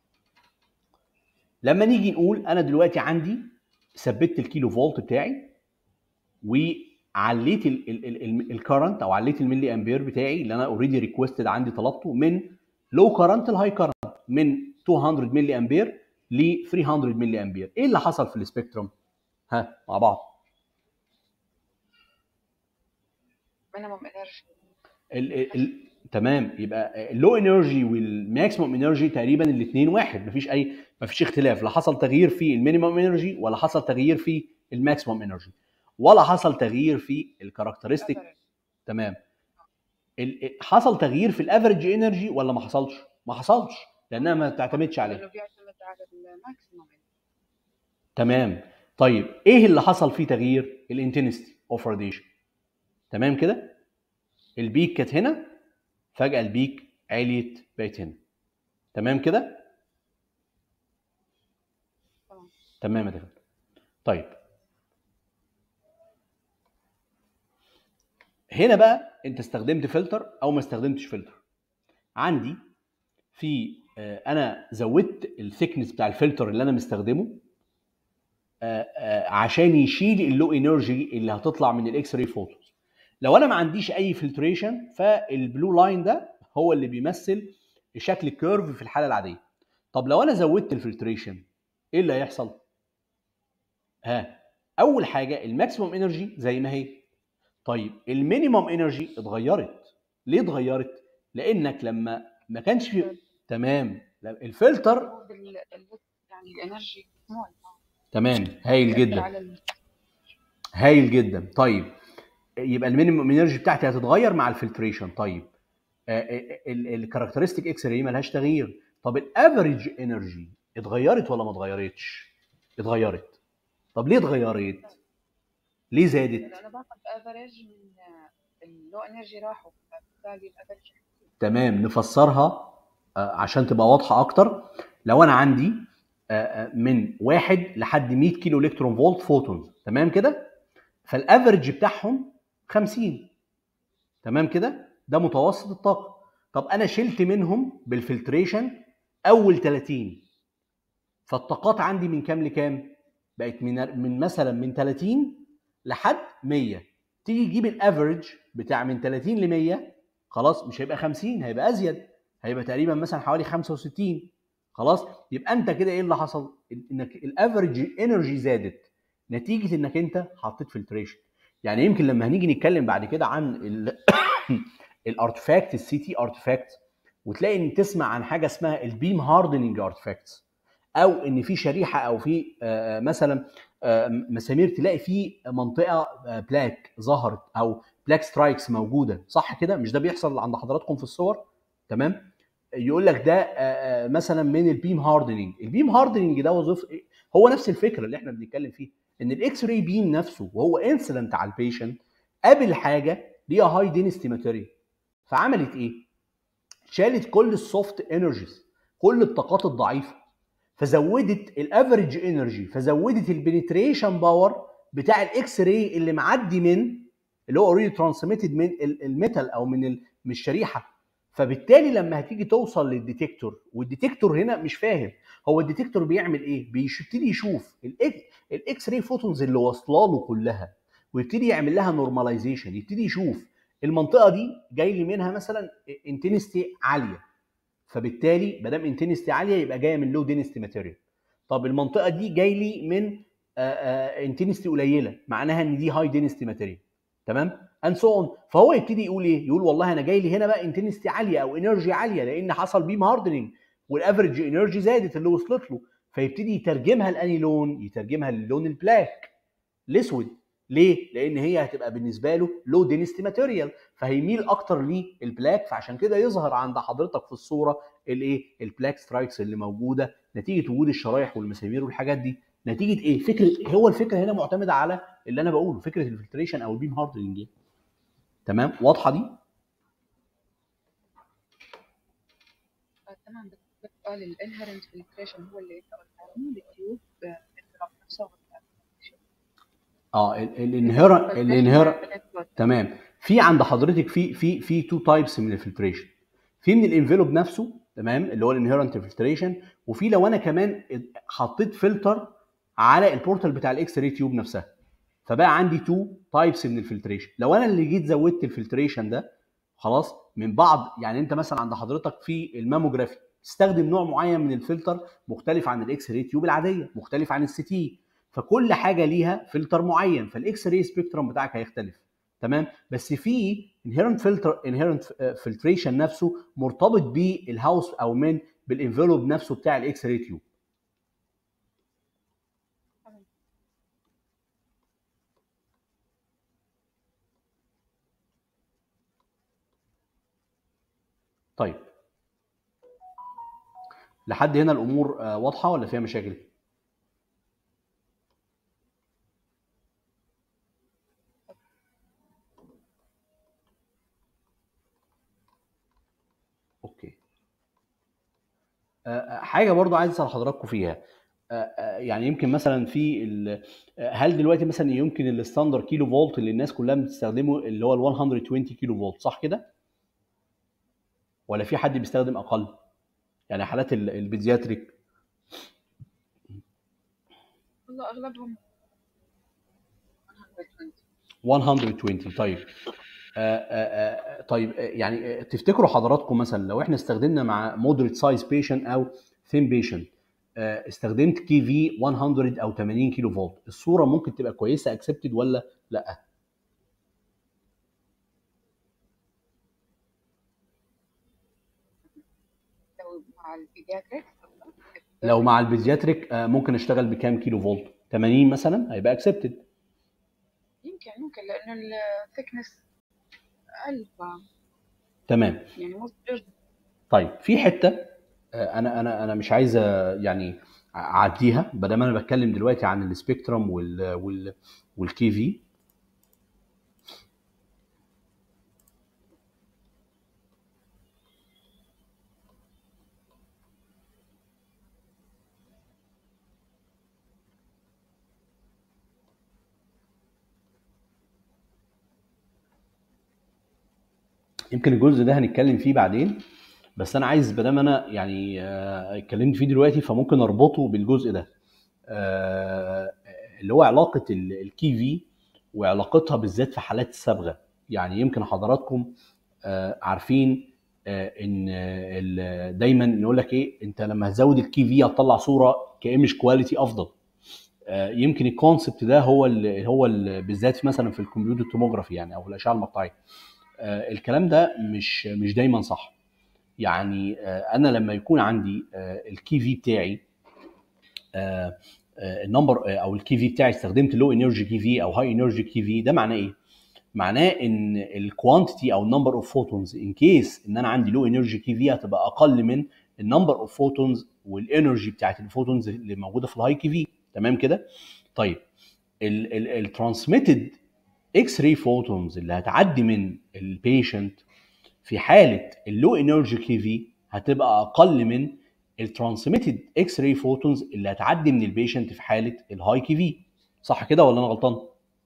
لما نيجي نقول انا دلوقتي عندي ثبت الكيلو فولت بتاعي وعليت الكرنت او عليت الملي امبير بتاعي اللي انا اوريدي ريكويستد عندي طلبته من لو كرنت لهاي كرنت، من 200 ملي امبير ل 300 ملي امبير. ايه اللي حصل في السبيكتروم؟ ها مع بعض. مينيمم انرجي. تمام. يبقى اللو انرجي والماكسيمم انرجي تقريبا الاثنين واحد، مفيش اختلاف. لا حصل تغيير في المينيمم انرجي ولا حصل تغيير في الماكسيمم انرجي ولا حصل تغيير في الكاركترستيك. تمام. حصل تغيير في الافريج انرجي ولا ما حصلش؟ ما حصلش لانها ما تعتمدش عليه. لانه بيعتمد على الماكسيمم. تمام. طيب ايه اللي حصل فيه تغيير؟ الانتنسيتي اوف راديشن. تمام كده. البيك كانت هنا، فجأة البيك عليت بقت هنا. تمام كده. تمام يا دكتور. طيب هنا بقى انت استخدمت فلتر او ما استخدمتش فلتر. عندي في انا زودت الثيكنس بتاع الفلتر اللي انا مستخدمه عشان يشيل اللو انرجي اللي هتطلع من الاكس راي فوتونز. لو انا ما عنديش اي فلتريشن، فالبلو لاين ده هو اللي بيمثل شكل الكيرف في الحاله العاديه. طب لو انا زودت الفلتريشن ايه اللي هيحصل؟ اول حاجه الماكسيمم انرجي زي ما هي. طيب المينيمم انرجي اتغيرت. ليه اتغيرت؟ لانك لما ما كانش في تمام الفلتر يعني الانرجي سمول. تمام. هايل جدا. هايل جدا. طيب يبقى المينيمم انرجي بتاعتي هتتغير مع الفلتريشن. طيب الكاركترستيك اكس راي مالهاش تغيير. طب الافريج انرجي اتغيرت ولا ما اتغيرتش؟ اتغيرت. طب ليه اتغيرت؟ ليه زادت؟ لأن أنا باخد افريج من اللو انرجي راحوا، فبالتالي الافريج. تمام، نفسرها عشان تبقى واضحه اكتر. لو انا عندي من 1 لحد 100 كيلو الكترون فولت فوتونز، تمام كده، فالافريج بتاعهم 50. تمام كده، ده متوسط الطاقه. طب انا شلت منهم بالفلتريشن اول 30، فالطاقات عندي من كام لكام؟ بقت من مثلا من 30 لحد 100. تيجي تجيب الافريج بتاع من 30 ل 100، خلاص مش هيبقى 50، هيبقى ازيد، هيبقى تقريبا مثلا حوالي 65. خلاص، يبقى انت كده ايه اللي حصل؟ انك الافريج انرجي زادت نتيجه انك انت حطيت فلتريشن. يعني يمكن لما هنيجي نتكلم بعد كده عن الارتفاكت، السي تي ارتفاكت، وتلاقي ان تسمع عن حاجه اسمها البيم هاردنينج ارتفاكتس، او ان في شريحه او في مثلا مسامير تلاقي في منطقه بلاك ظهرت او بلاك سترايكس موجوده، صح كده؟ مش ده بيحصل عند حضراتكم في الصور؟ تمام. يقول لك ده مثلا من البيم هاردنينج. البيم هاردنينج ده وظيفه هو نفس الفكره اللي احنا بنتكلم فيه، ان الاكس راي بيم نفسه وهو انسلنت على البيشنت قابل حاجه ليها هاي دينستي ماتيريال، فعملت ايه؟ شالت كل السوفت انرجيز، كل الطاقات الضعيفه، فزودت الافريج انرجي، فزودت البنتريشن باور بتاع الاكس راي اللي معدي من اللي هو اوريدي ترانسميتد من الميتال او من الشريحه. فبالتالي لما هتيجي توصل للديتكتور، والديتكتور هنا مش فاهم هو الديتكتور بيعمل ايه، بيبتدي يشوف الاكس راي فوتونز اللي واصله له كلها، ويبتدي يعمل لها نورماليزيشن، يبتدي يشوف المنطقه دي جاي لي منها مثلا انتنستي عاليه، فبالتالي ما دام انتنستي عاليه يبقى جايه من لو دينستي ماتيريال. طب المنطقه دي جاي لي من انتنستي قليله، معناها ان دي هاي دينستي ماتيريال. تمام، اند سو اون. فهو يبتدي يقول ايه؟ يقول والله انا جاي لي هنا بقى انتنستي عاليه او انرجي عاليه، لان حصل بيم هاردنينج والافرج انرجي زادت اللي وصلت له، فيبتدي يترجمها لاني لون؟ يترجمها للون البلاك، الاسود. ليه؟ لان هي هتبقى بالنسبه له لو دينستي ماتيريال، فهيميل اكتر للبلاك، فعشان كده يظهر عند حضرتك في الصوره الايه؟ البلاك سترايكس اللي موجوده نتيجه وجود الشرايح والمسامير والحاجات دي. نتيجه ايه؟ فكره، هو الفكره هنا معتمده على اللي انا بقوله، فكره الفلتريشن او البيم هاردنج. تمام، واضحه دي؟ تمام. بس سؤال الانهرنت فلتريشن هو اللي انت قلت عنه التيوب بينضرب نفسه الانهيرنت تمام. في عند حضرتك في تو تايبس من الفلتريشن. في من الانفلوب نفسه، تمام، اللي هو الانهيرنت فلتريشن، وفي لو انا كمان حطيت فلتر على البورتال بتاع الاكس راي تيوب نفسها، فبقى عندي تو تايبس من الفلتريشن. لو انا اللي جيت زودت الفلتريشن ده خلاص من بعض، يعني انت مثلا عند حضرتك في الماموجرافي تستخدم نوع معين من الفلتر مختلف عن الاكس راي تيوب العاديه، مختلف عن السي تي، فكل حاجه ليها فلتر معين، فالاكس راي سبيكترم بتاعك هيختلف. تمام، بس في انهيرنت فلتريشن نفسه مرتبط بالهاوس او من بالانفلوب نفسه بتاع الاكس راي تيوب. طيب، لحد هنا الامور واضحه ولا فيها مشاكل؟ اوكي. حاجه برضو عايز اسال حضراتكم فيها، يعني يمكن مثلا في هل دلوقتي مثلا يمكن الستاندر كيلو فولت اللي الناس كلها بتستخدمه اللي هو ال 120 كيلو فولت، صح كده؟ ولا في حد بيستخدم اقل؟ يعني حالات البيدياتريك والله اغلبهم 120. 120. طيب طيب يعني تفتكروا حضراتكم مثلا لو احنا استخدمنا مع مودريت سايز بيشنت او ثين بيشنت، استخدمت كي في 100 او 80 كيلو فولت، الصوره ممكن تبقى كويسه اكسبتد ولا لا؟ لو مع البيدياتريك لو مع البيدياتريك ممكن اشتغل بكام كيلو فولت؟ 80 مثلا هيبقى اكسبتد. يمكن يعني ممكن لانه الثيكنس اقل تمام. يعني مو جزء. طيب في حته انا مش عايز يعني اعديها، بدل ما انا بتكلم دلوقتي عن السبيكترم والكي في. يمكن الجزء ده هنتكلم فيه بعدين، بس انا عايز بدل ما انا يعني اتكلمت فيه دلوقتي فممكن اربطه بالجزء ده، اللي هو علاقه الكي في وعلاقتها بالذات في حالات الصبغه. يعني يمكن حضراتكم عارفين ان دايما نقول لك ايه، انت لما هتزود الكي في هتطلع صوره كايمج كواليتي افضل. يمكن الكونسبت ده هو بالذات مثلا في الكمبيوتر توموجرافي يعني او الاشعه المقطعيه. الكلام ده مش دايما صح. يعني انا لما يكون عندي الكي في بتاعي النمبر او الكي في بتاعي استخدمت لو انرجي كي في او هاي انرجي كي في، ده معناه ايه؟ معناه ان الكوانتيتي او النمبر اوف فوتونز ان كيس ان انا عندي لو انرجي كي في هتبقى اقل من النمبر اوف فوتونز والانرجي بتاعت الفوتونز اللي موجوده في الهاي كي في. تمام كده؟ طيب الترانسميتد اكس راي فوتونز اللي هتعدي من البيشنت في حاله اللو انرجي كي في هتبقى اقل من الترانسميتد اكس راي فوتونز اللي هتعدي من البيشنت في حاله الهاي كي في. صح كده ولا انا غلطان؟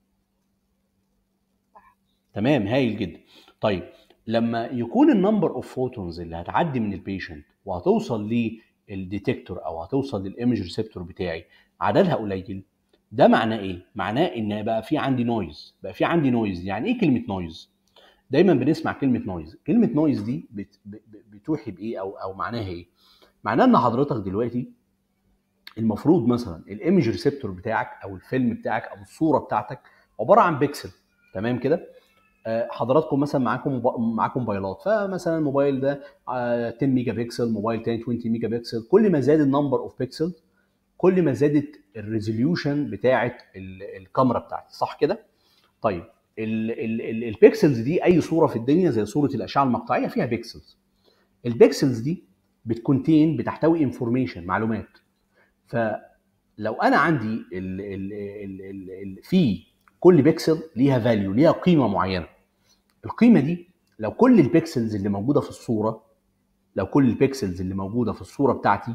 تمام، هايل جدا. طيب لما يكون النمبر اوف فوتونز اللي هتعدي من البيشنت وهتوصل للديتكتور او هتوصل للايمج ريسبتور بتاعي عددها قليل، ده معناه ايه؟ معناه ان بقى في عندي نويز. بقى في عندي نويز. يعني ايه كلمه نويز؟ دايما بنسمع كلمه نويز. كلمه نويز دي بتوحي بايه او معناها ايه؟ معناه ان حضرتك دلوقتي المفروض مثلا الايمج ريسبتور بتاعك او الفيلم بتاعك او الصوره بتاعتك عباره عن بيكسل. تمام كده؟ حضراتكم مثلا معاكم موبايلات، فمثلا الموبايل ده 10 ميجا بكسل، موبايل تاني 20 ميجا بكسل. كل ما زاد النمبر اوف بيكسل كل ما زادت الريزوليوشن بتاعه الكاميرا بتاعتي. صح كده؟ طيب البيكسلز دي اي صوره في الدنيا زي صوره الاشعه المقطعيه فيها بيكسلز. البيكسلز دي بتحتوي انفورميشن، معلومات. فلو انا عندي في كل بيكسل ليها فاليو، ليها قيمه معينه. القيمه دي لو كل البيكسلز اللي موجوده في الصوره بتاعتي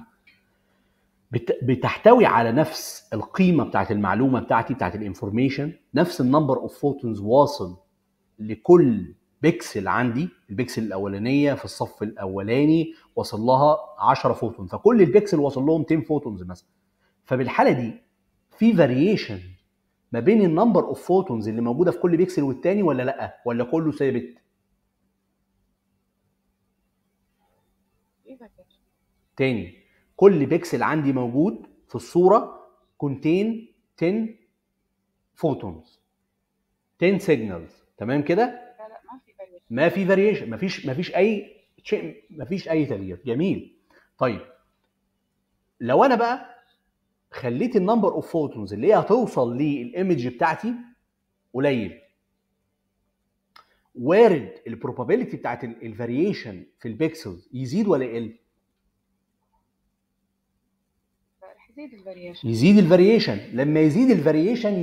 بتحتوي على نفس القيمه بتاعت المعلومه بتاعتي بتاعت الانفورميشن، نفس النمبر اوف فوتونز واصل لكل بيكسل عندي. البيكسل الاولانيه في الصف الاولاني وصل لها 10 فوتون، فكل البيكسل وصل لهم 10 فوتونز مثلا. فبالحاله دي في فاريشن ما بين النمبر اوف فوتونز اللي موجوده في كل بيكسل والتاني ولا لا؟ ولا كله ثابت؟ تاني، كل بيكسل عندي موجود في الصوره كونتين 10 فوتونز، 10 سيجنالز. تمام كده؟ لا ما في فاريشن، مفيش اي شيء، مفيش اي تغيير. جميل. طيب لو انا بقى خليت النمبر اوف فوتونز اللي هي هتوصل للايمج بتاعتي قليل، وارد البروبابيلتي بتاعت الفاريشن في البيكسلز يزيد ولا يقل؟ يزيد الفاريشن. لما يزيد الفاريشن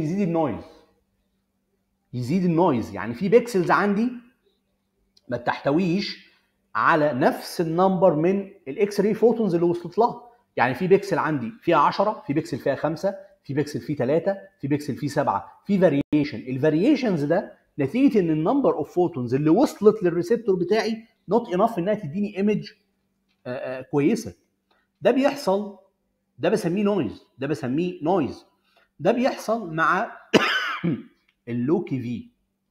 يزيد النويز. يعني في بيكسلز عندي ما بتحتويش على نفس النمبر من الاكس راي فوتونز اللي وصلت لها. يعني في بيكسل عندي فيها 10، في بيكسل فيها 5، في بيكسل فيه 3، في بيكسل فيه 7، في فاريشن. الفاريشنز ده نتيجه ان النمبر اوف فوتونز اللي وصلت للريسبتور بتاعي نوت انف انها تديني ايمج كويسه. ده بيحصل، ده بسميه نويز. ده بيحصل مع اللو كي في،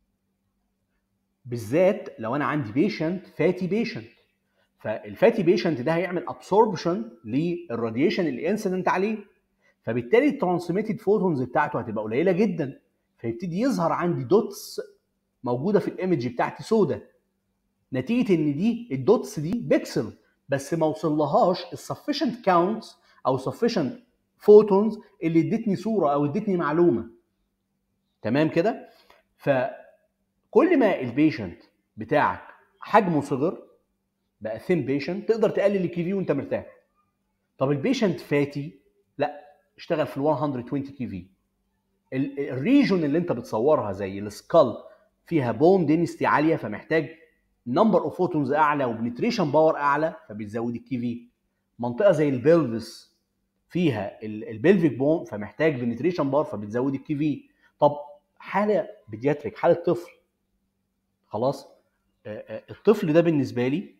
بالذات لو انا عندي بيشنت فاتي بيشنت. فالفاتي بيشنت ده هيعمل ابسوربشن للراديشن اللي انسيدنت عليه، فبالتالي الترانسميتد فوتونز بتاعته هتبقى قليله جدا، فيبتدي يظهر عندي دوتس موجوده في الايمج بتاعتي سودا، نتيجه ان دي الدوتس دي بيكسل بس ما وصلهاش السفيشنت كاونتس او سفيشنت فوتونز اللي ادتني صوره او ادتني معلومه. تمام كده؟ فكل ما البيشنت بتاعك حجمه صغر بقى ثين بيشنت تقدر تقلل الكي في وانت مرتاح. طب البيشنت فاتي لا، اشتغل في ال 120 كي في. الريجون اللي انت بتصورها زي السكال فيها بون دينستي عاليه فمحتاج نمبر اوف فوتونز اعلى وبنتريشن باور اعلى فبتزود الكي في. منطقه زي البلفس فيها البلفيك بون فمحتاج بنتريشن باور فبتزود الكي في. طب حاله بيدياتريك، حاله طفل، خلاص الطفل ده بالنسبه لي،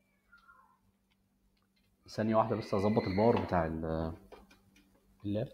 ثانيه واحده بس اظبط الباور بتاع اللاب.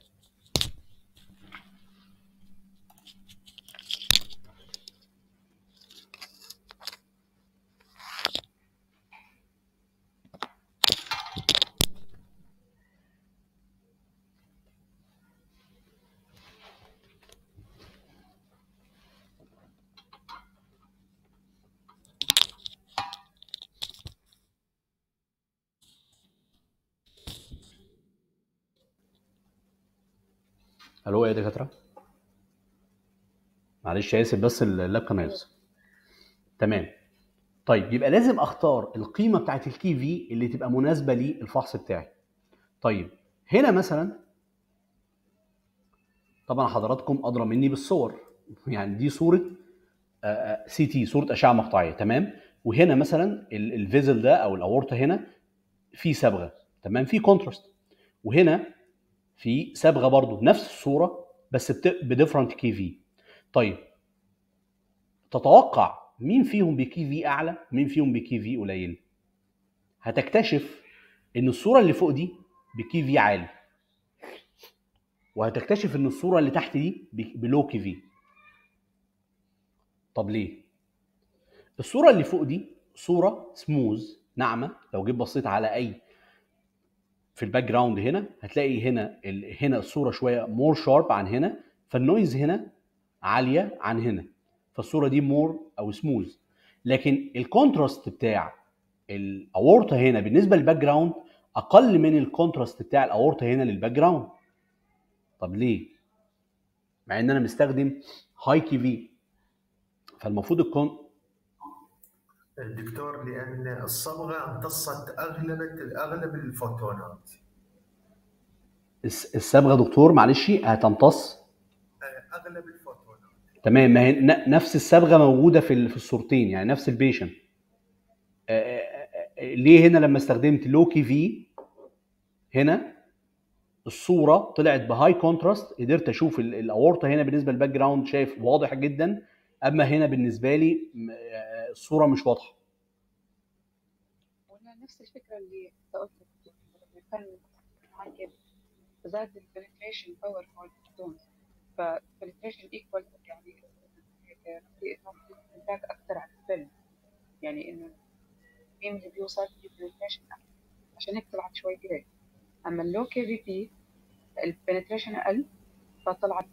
الو يا دكاتره، معلش اسف بس اللاب كان هيفصل. تمام. طيب يبقى لازم اختار القيمه بتاعت الكي في اللي تبقى مناسبه للفحص بتاعي. طيب هنا مثلا طبعا حضراتكم ادرى مني بالصور، يعني دي صوره سي تي، صوره اشعه مقطعيه، تمام. وهنا مثلا الفيزل ده او الاورطه هنا في صبغه، تمام، في كونتراست. وهنا في صبغه برضو نفس الصوره بس بديفرنت كي في. طيب تتوقع مين فيهم بكي في اعلى مين فيهم بكي في قليل؟ هتكتشف ان الصوره اللي فوق دي بكي في عالي، وهتكتشف ان الصوره اللي تحت دي بلو كي في. طب ليه؟ الصوره اللي فوق دي صوره سموز ناعمه، لو جيت بصيت على اي في الباك جراوند هنا هتلاقي هنا الصوره شويه مور شارب عن هنا، فالنويز هنا عاليه عن هنا، فالصوره دي مور او سموز. لكن الكونتراست بتاع الاورطه هنا بالنسبه للباك جراوند اقل من الكونتراست بتاع الاورطه هنا للباك جراوند. طب ليه؟ مع ان انا مستخدم هاي كي في، فالمفروض الدكتور لأن الصبغة امتصت أغلب الفوتونات. الصبغه دكتور معلش هتمتص أغلب الفوتونات. تمام، ما هي نفس الصبغه موجوده في الصورتين، يعني نفس البيشنت. ليه هنا لما استخدمت لو كي في هنا الصوره طلعت بهاي كونتراست، قدرت اشوف الاورطه هنا بالنسبه للباك جراوند شايف واضح جدا، اما هنا بالنسبه لي الصوره مش واضحه. ولا نفس الفكره اللي انت قلتها لما كان معاك زاد البنتريشن باور مال الفوتون، فالبنتريشن ايكوال يعني انتاج اكثر على الفيلم، يعني انه البيم اللي بيوصل البنتريشن عشان هيك طلعت شوي جري. اما اللو كي في بي البنتريشن اقل فطلعت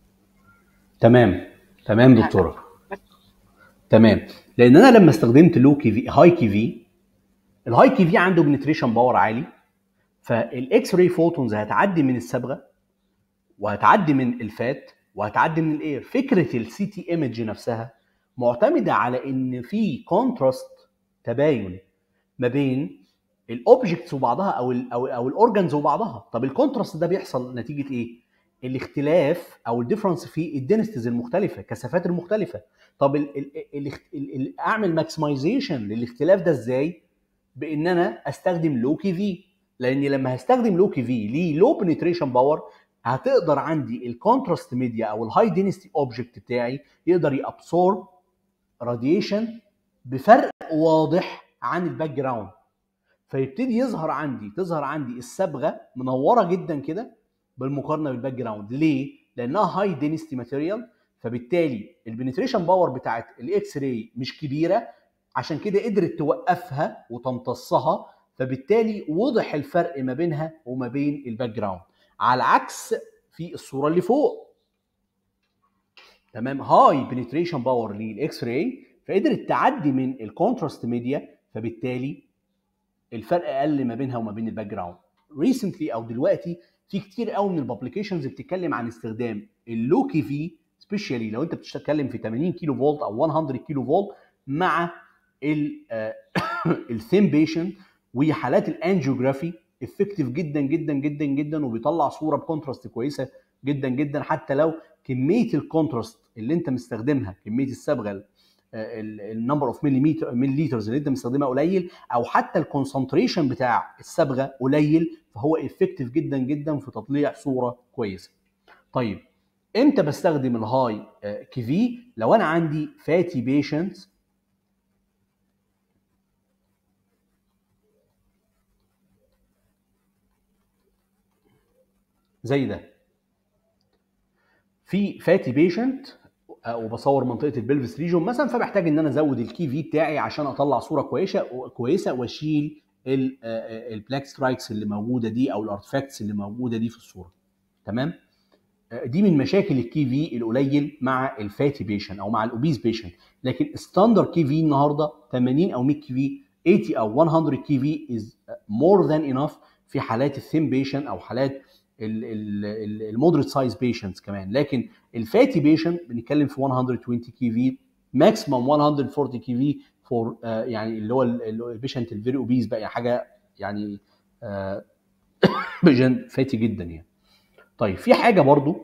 تمام دكتوره، تمام. لان انا لما استخدمت لو كي في هاي كي في، الهاي كي في عنده بنتريشن باور عالي، فالاكس راي فوتونز هتعدي من الصبغه وهتعدي من الفات وهتعدي من الاير. فكره السي تي ايمج نفسها معتمده على ان في كونتراست، تباين ما بين الاوبجكتس وبعضها او الاورجنز وبعضها. طب الكونتراست ده بيحصل نتيجه ايه؟ الاختلاف او الديفرنس في الدنستيز المختلفه، كثافات المختلفه. طب اعمل ماكسمايزيشن للاختلاف ده ازاي؟ بان انا استخدم لو كي في، لاني لما هستخدم لو كي في ليه لو بنتريشن باور هتقدر عندي الكونتراست ميديا او الهاي دينستي اوبجكت بتاعي يقدر يابسورب راديشن بفرق واضح عن الباك جراوند، فيبتدي تظهر عندي الصبغه منوره جدا كده بالمقارنه بالباك جراوند. ليه؟ لانها هاي دينستي ماتيريال، فبالتالي البنتريشن باور بتاعت الاكس راي مش كبيره، عشان كده قدرت توقفها وتمتصها، فبالتالي وضح الفرق ما بينها وما بين الباك جراوند. على عكس في الصوره اللي فوق، تمام، هاي بنتريشن باور للاكس راي فقدرت تعدي من الكونتراست ميديا، فبالتالي الفرق اقل ما بينها وما بين الباك جراوند. ريسنتلي او دلوقتي في كتير قوي من الببليكيشنز بتتكلم عن استخدام اللو كي في سبيشالي لو انت بتتكلم في 80 كيلو فولت او 100 كيلو فولت مع الثين بيشنت وحالات الانجيوجرافي افكتيف جدا جدا جدا جدا، وبيطلع صوره بكونتراست كويسه جدا جدا، حتى لو كميه الكونتراست اللي انت مستخدمها، كميه الصبغه النمبر اوف مليليترز اللي انت مستخدمها قليل، او حتى الكونسنتريشن بتاع الصبغه قليل، فهو افكتيف جدا جدا في تطليع صوره كويسه. طيب امتى بستخدم الهاي كي في؟ لو انا عندي فاتي بيشنتس زي ده، في فاتي بيشنت وبصور منطقه البلفس ريجون مثلا، فبحتاج ان انا ازود الكي في بتاعي عشان اطلع صوره كويسه واشيل البلاك سترايكس اللي موجوده دي او الارتفاكتس اللي موجوده دي في الصوره. تمام؟ دي من مشاكل الكي في القليل مع الفاتي بيشنت او مع الاوبيز بيشنت. لكن ستاندرد كي في النهارده 80 او 100 كي في، 80 او 100 كي في از مور ذان انف في حالات الثين بيشنت او حالات المودريت سايز بيشنتس كمان. لكن الفاتي بيشنت بنتكلم في 120 كي في، ماكسيمم 140 كي في فور يعني اللي هو البيشنت الفيري اوبيز بقى حاجه يعني بيشنت فاتي جدا يعني. طيب في حاجه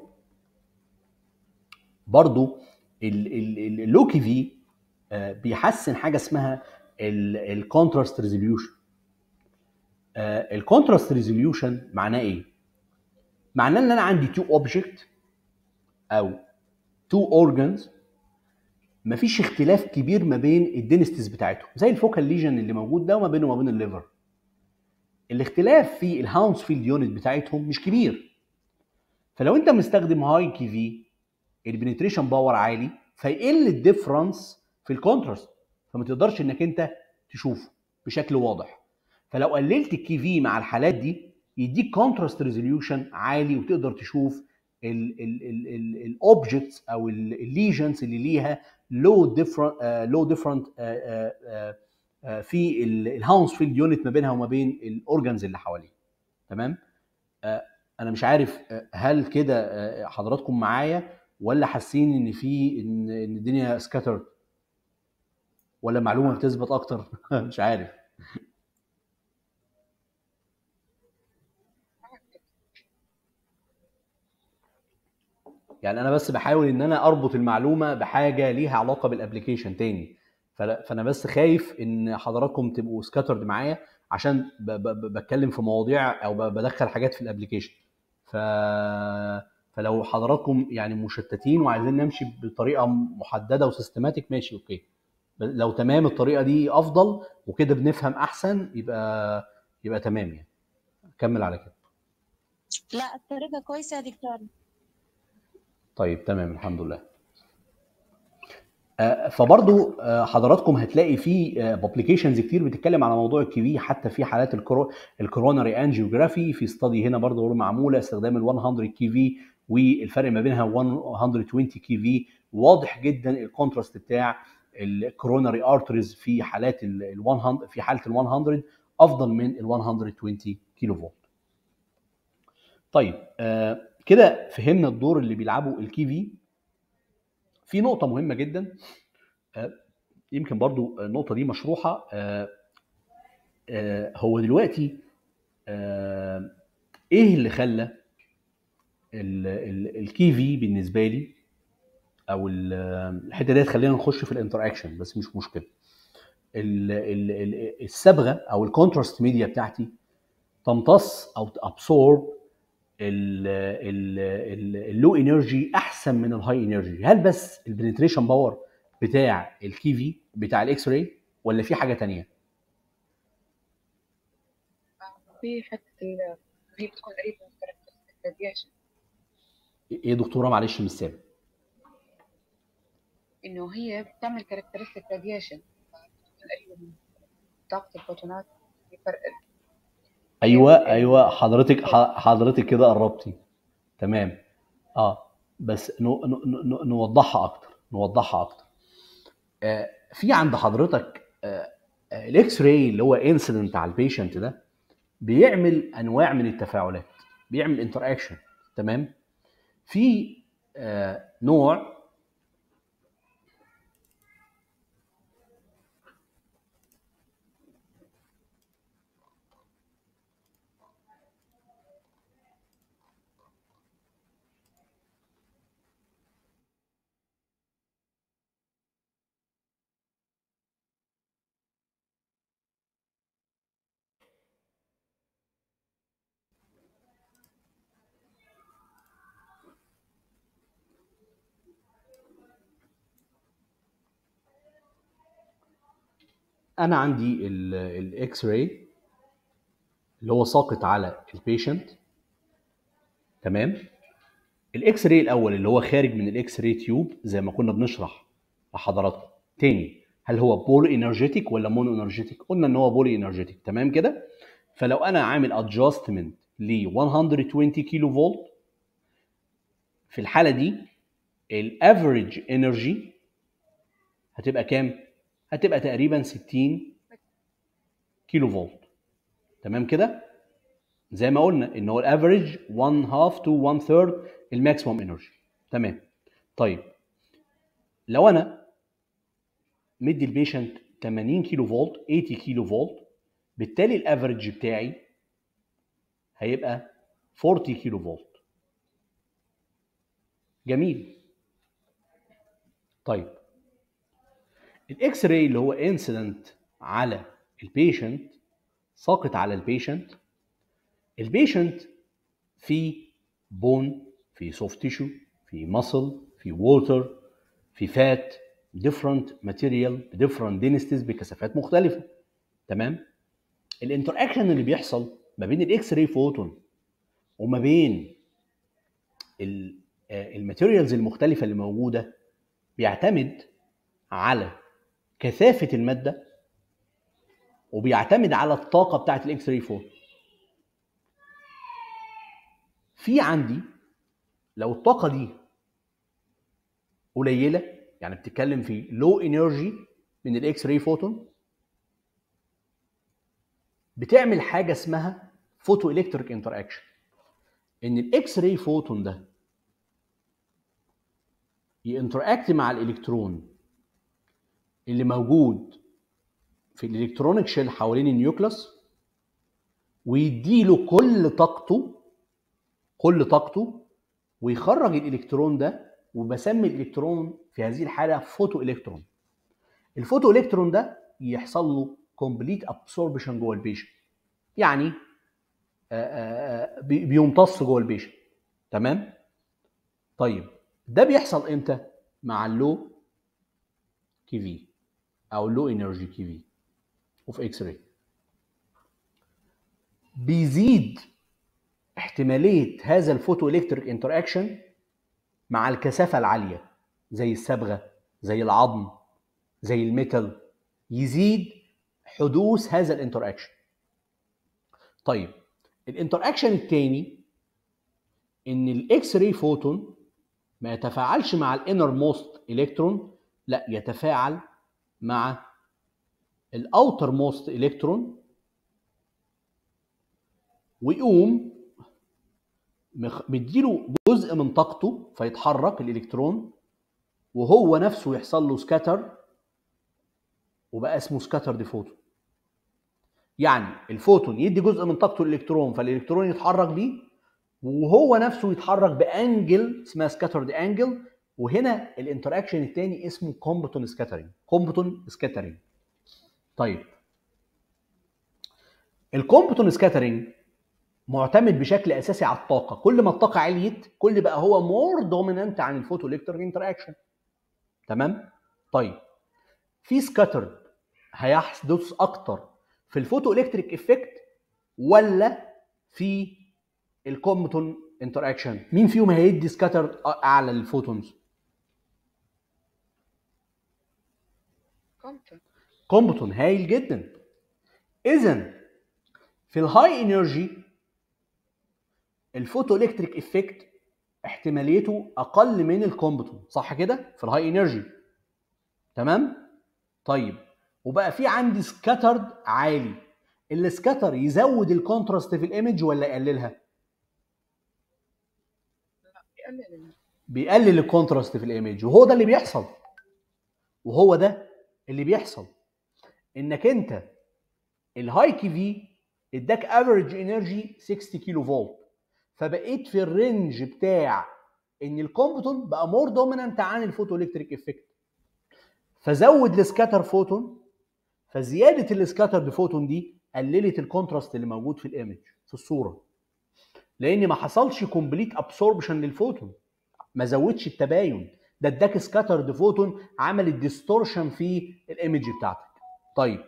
برضو اللو كي في بيحسن حاجه اسمها الكونتراست ريزوليوشن. الكونتراست ريزوليوشن معناه ايه؟ معناه ان انا عندي تو اوبجكت او تو اورجانز مفيش اختلاف كبير ما بين الدينستيز بتاعتهم، زي الفوكال ليجن اللي موجود ده وما بينه وما بين الليفر. الاختلاف في الهاونسفيلد يونت بتاعتهم مش كبير. فلو انت مستخدم هاي كي في البنتريشن باور عالي، فيقل الديفرنس في الكونتراست، فما تقدرش انك انت تشوفه بشكل واضح. فلو قللت الكي في مع الحالات دي يديك كونتراست ريزوليوشن عالي، وتقدر تشوف الاوبجكتس او الليجنز اللي ليها لو ديفرنت في الهاونسفيلد يونت ما بينها وما بين الاورجانز اللي حواليه. تمام؟ انا مش عارف هل كده حضراتكم معايا ولا حاسين ان الدنيا سكاترد، ولا معلومه بتثبت اكتر؟ مش عارف. يعني انا بس بحاول ان انا اربط المعلومه بحاجه ليها علاقه بالابلكيشن تاني، فانا بس خايف ان حضراتكم تبقوا سكاترد معايا عشان بتكلم في مواضيع او بدخل حاجات في الابلكيشن. فلو حضراتكم يعني مشتتين وعايزين نمشي بطريقه محدده وسيستماتيك، ماشي اوكي. لو تمام الطريقه دي افضل وكده بنفهم احسن، يبقى تمام يعني. كمل على كده. لا الطريقة كويسة يا دكتور. طيب تمام الحمد لله. فبرضو حضراتكم هتلاقي في بابليكيشنز كتير بتتكلم على موضوع الكي في، حتى في حالات الكوروناري انجيوجرافي. في استادي هنا برضو معموله استخدام ال 100 كي في والفرق ما بينها 120 كي في. واضح جدا الكونتراست بتاع الكوروناري ارتريز في حالات ال 100، في حاله ال 100 افضل من ال 120 كيلو فولت. طيب كده فهمنا الدور اللي بيلعبه الكي في. في نقطة مهمة جدا يمكن برضو النقطة دي مشروحة. هو دلوقتي ايه اللي خلى الكي في بالنسبة لي او الحتة دي خلينا نخش في الانتراكشن بس مش مشكلة. الصبغة او الكونتراست ميديا بتاعتي تمتص او تابسورب اللو انرجي احسن من الهاي انرجي. هل بس البنتريشن باور بتاع الكي في بتاع الاكس راي ولا في حاجه تانية؟ في حتة هي بتكون قريبة من كاركترستيك راديشن. ايه دكتوره معلش مش سامع. إنه هي بتعمل كاركترستيك راديشن، بتكون قريبة من طاقة الفوتونات. في فرق. ايوه حضرتك كده قربتي. تمام. بس نوضحها اكتر. في عند حضرتك الاكس راي اللي هو انسيدنت على البيشنت ده بيعمل انواع من التفاعلات، بيعمل انتراكشن. تمام. في نوع انا عندي الاكس راي اللي هو ساقط على البيشنت. تمام. الاكس راي الاول اللي هو خارج من الاكس راي تيوب زي ما كنا بنشرح لحضراتكم. تاني، هل هو بولي انرجيتك ولا مونو انرجيتك؟ قلنا ان هو بولي انرجيتك. تمام كده. فلو انا عامل ادجستمنت ل 120 كيلو فولت، في الحاله دي الافريج انرجي هتبقى كام؟ هتبقى تقريبا 60 كيلو فولت. تمام كده. زي ما قلنا ان هو الافريج 1 هاف تو 1 ثيرد الماكسيموم انرجي. تمام. طيب لو انا مدي البيشنت 80 كيلو فولت 80 كيلو فولت، بالتالي الافريج بتاعي هيبقى 40 كيلو فولت. جميل. طيب الاكس راي اللي هو انسيدنت على البيشنت، ساقط على البيشنت. البيشنت في بون، في سوفت تيشو، في ماسل، في ووتر، في فات، different material different densities بكثافات مختلفه. تمام. الانتر اكشن اللي بيحصل ما بين الاكس راي فوتون وما بين الماتيريالز المختلفه اللي موجوده بيعتمد على كثافه الماده وبيعتمد على الطاقه بتاعه الاكس راي فوتون. في عندي لو الطاقه دي قليله، يعني بتتكلم في لو انرجي من الاكس راي فوتون، بتعمل حاجه اسمها فوتو الكتريك انتر اكشن. ان الاكس راي فوتون ده ينتراكت مع الالكترون اللي موجود في الالكترونيك شيل حوالين النيوكليوس، ويديله كل طاقته ويخرج الالكترون ده، وبسمي الالكترون في هذه الحاله فوتو الكترون. الفوتو الكترون ده يحصل له كومبليت ابسوربشن جوه البيشنت، يعني بيمتص جوه البيشنت. تمام. طيب ده بيحصل امتى؟ مع اللو كي في او اللو انرجي كي في وفي اكس راي. بيزيد احتماليه هذا الفوتو الكتريك انتر اكشن مع الكثافه العاليه، زي الصبغه، زي العظم، زي الميتال، يزيد حدوث هذا الانتر اكشن. طيب الانتر اكشن الثاني ان الاكس راي فوتون ما يتفاعلش مع الانر موست الكترون، لا يتفاعل مع الاوتر موست الكترون، ويقوم مديله جزء من طاقته فيتحرك الالكترون، وهو نفسه يحصل له سكاتر وبقى اسمه سكاترد فوتون. يعني الفوتون يدي جزء من طاقته للالكترون فالالكترون يتحرك بيه، وهو نفسه يتحرك بانجل اسمها سكاترد انجل. وهنا الانتراكشن الثاني اسمه كومبتون سكاترينج. طيب الكومبتون سكاترينج معتمد بشكل اساسي على الطاقه. كل ما الطاقه عليت كل بقى هو مور دومينانت عن الفوتو الكتريك انتراكشن. تمام. طيب في سكاترد هيحدث اكتر في الفوتو الكتريك افكت ولا في الكومبتون انتراكشن؟ مين فيهم هيدي سكاتر اعلى للفوتونز؟ كومبتون. هايل جدا. اذا في الهاي انرجي الفوتو الكتريك افكت احتماليته اقل من الكومبتون، صح كده؟ في الهاي انرجي. تمام. طيب وبقى في عندي سكاترد عالي، السكاتر يزود الكونتراست في الايمج ولا يقللها؟ يقلل. بيقلل الكونتراست في الايمج، وهو ده اللي بيحصل. وهو ده اللي بيحصل انك انت الهاي كي في اداك افريج انرجي 60 كيلو فولت، فبقيت في الرينج بتاع ان الكومبوتون بقى مور دومينانت عن الفوتو الكتريك افكت، فزود السكاتر فوتون، فزياده السكاتر فوتون دي قللت الكونتراست اللي موجود في الايمج في الصوره، لان ما حصلش كومبليت ابسوربشن للفوتون، ما زودش التباين، ده اداك سكاتر فوتون عملت ديستورشن في الايمج بتاعتك. طيب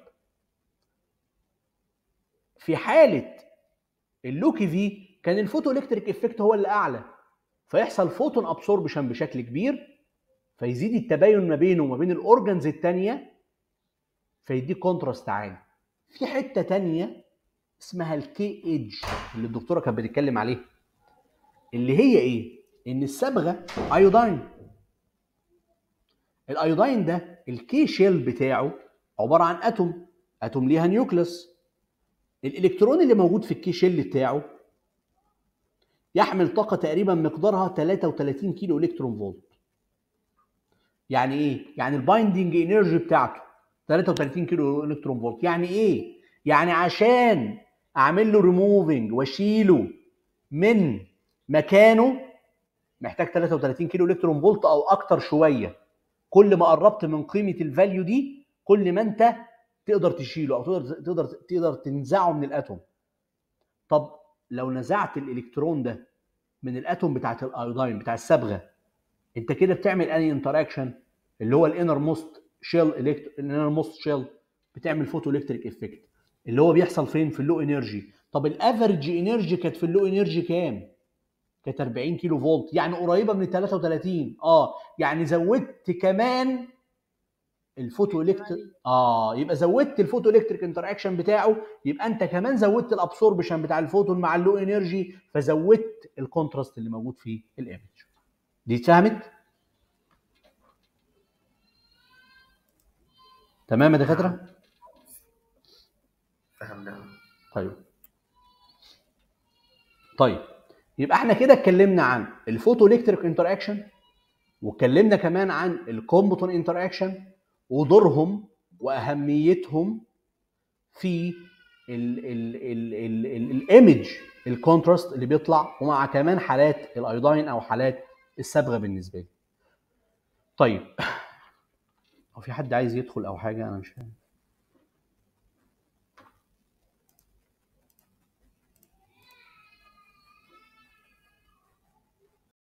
في حاله اللو كي في كان الفوتو الكتريك افكت هو اللي اعلى، فيحصل فوتون ابسوربشن بشكل كبير، فيزيد التباين ما بينه وما بين الاورجنز الثانيه، فيديك كونتراست عالي. في حته ثانيه اسمها الكي ايدج اللي الدكتوره كانت بتتكلم عليها، اللي هي ايه؟ ان الصبغه ايوداين. الايوداين ده الكي شيل بتاعه عباره عن اتوم ليها نيوكليس. الالكترون اللي موجود في الكي شيل بتاعه يحمل طاقه تقريبا مقدارها 33 كيلو الكترون فولت. يعني ايه؟ يعني البايندنج انرجي بتاعته 33 كيلو الكترون فولت. يعني ايه؟ يعني عشان اعمل له ريموفنج واشيله من مكانه محتاج 33 كيلو الكترون فولت او اكتر شويه. كل ما قربت من قيمه الفاليو دي كل ما انت تقدر تشيله او تقدر تنزعه من الاتوم. طب لو نزعت الالكترون ده من الاتوم بتاعت الايوداين بتاع الصبغه، انت كده بتعمل اني انتراكشن اللي هو الانر موست شيل بتعمل فوتو الكتريك افكت اللي هو بيحصل فين؟ في اللو انرجي. طب الافرج انرجي كانت في اللو انرجي كام؟ كانت 40 كيلو فولت، يعني قريبه من 33. يعني زودت كمان الفوتو الكتريك، يبقى زودت الفوتو الكتريك انتراكشن بتاعه، يبقى انت كمان زودت الابسوربشن بتاع الفوتون مع اللو انرجي، فزودت الكونتراست اللي موجود في الايمج. دي اتفهمت؟ تمام يا دكاتره؟ فهمنا. طيب يبقى احنا كده اتكلمنا عن الفوتو الكتريك انتراكشن، واتكلمنا كمان عن الكومبوتون انتراكشن ودورهم واهميتهم في الايمج الكونتراست اللي بيطلع، ومع كمان حالات الايوداين او حالات الصبغه بالنسبه لي. طيب هو في حد عايز يدخل او حاجه؟ انا مش فاهم.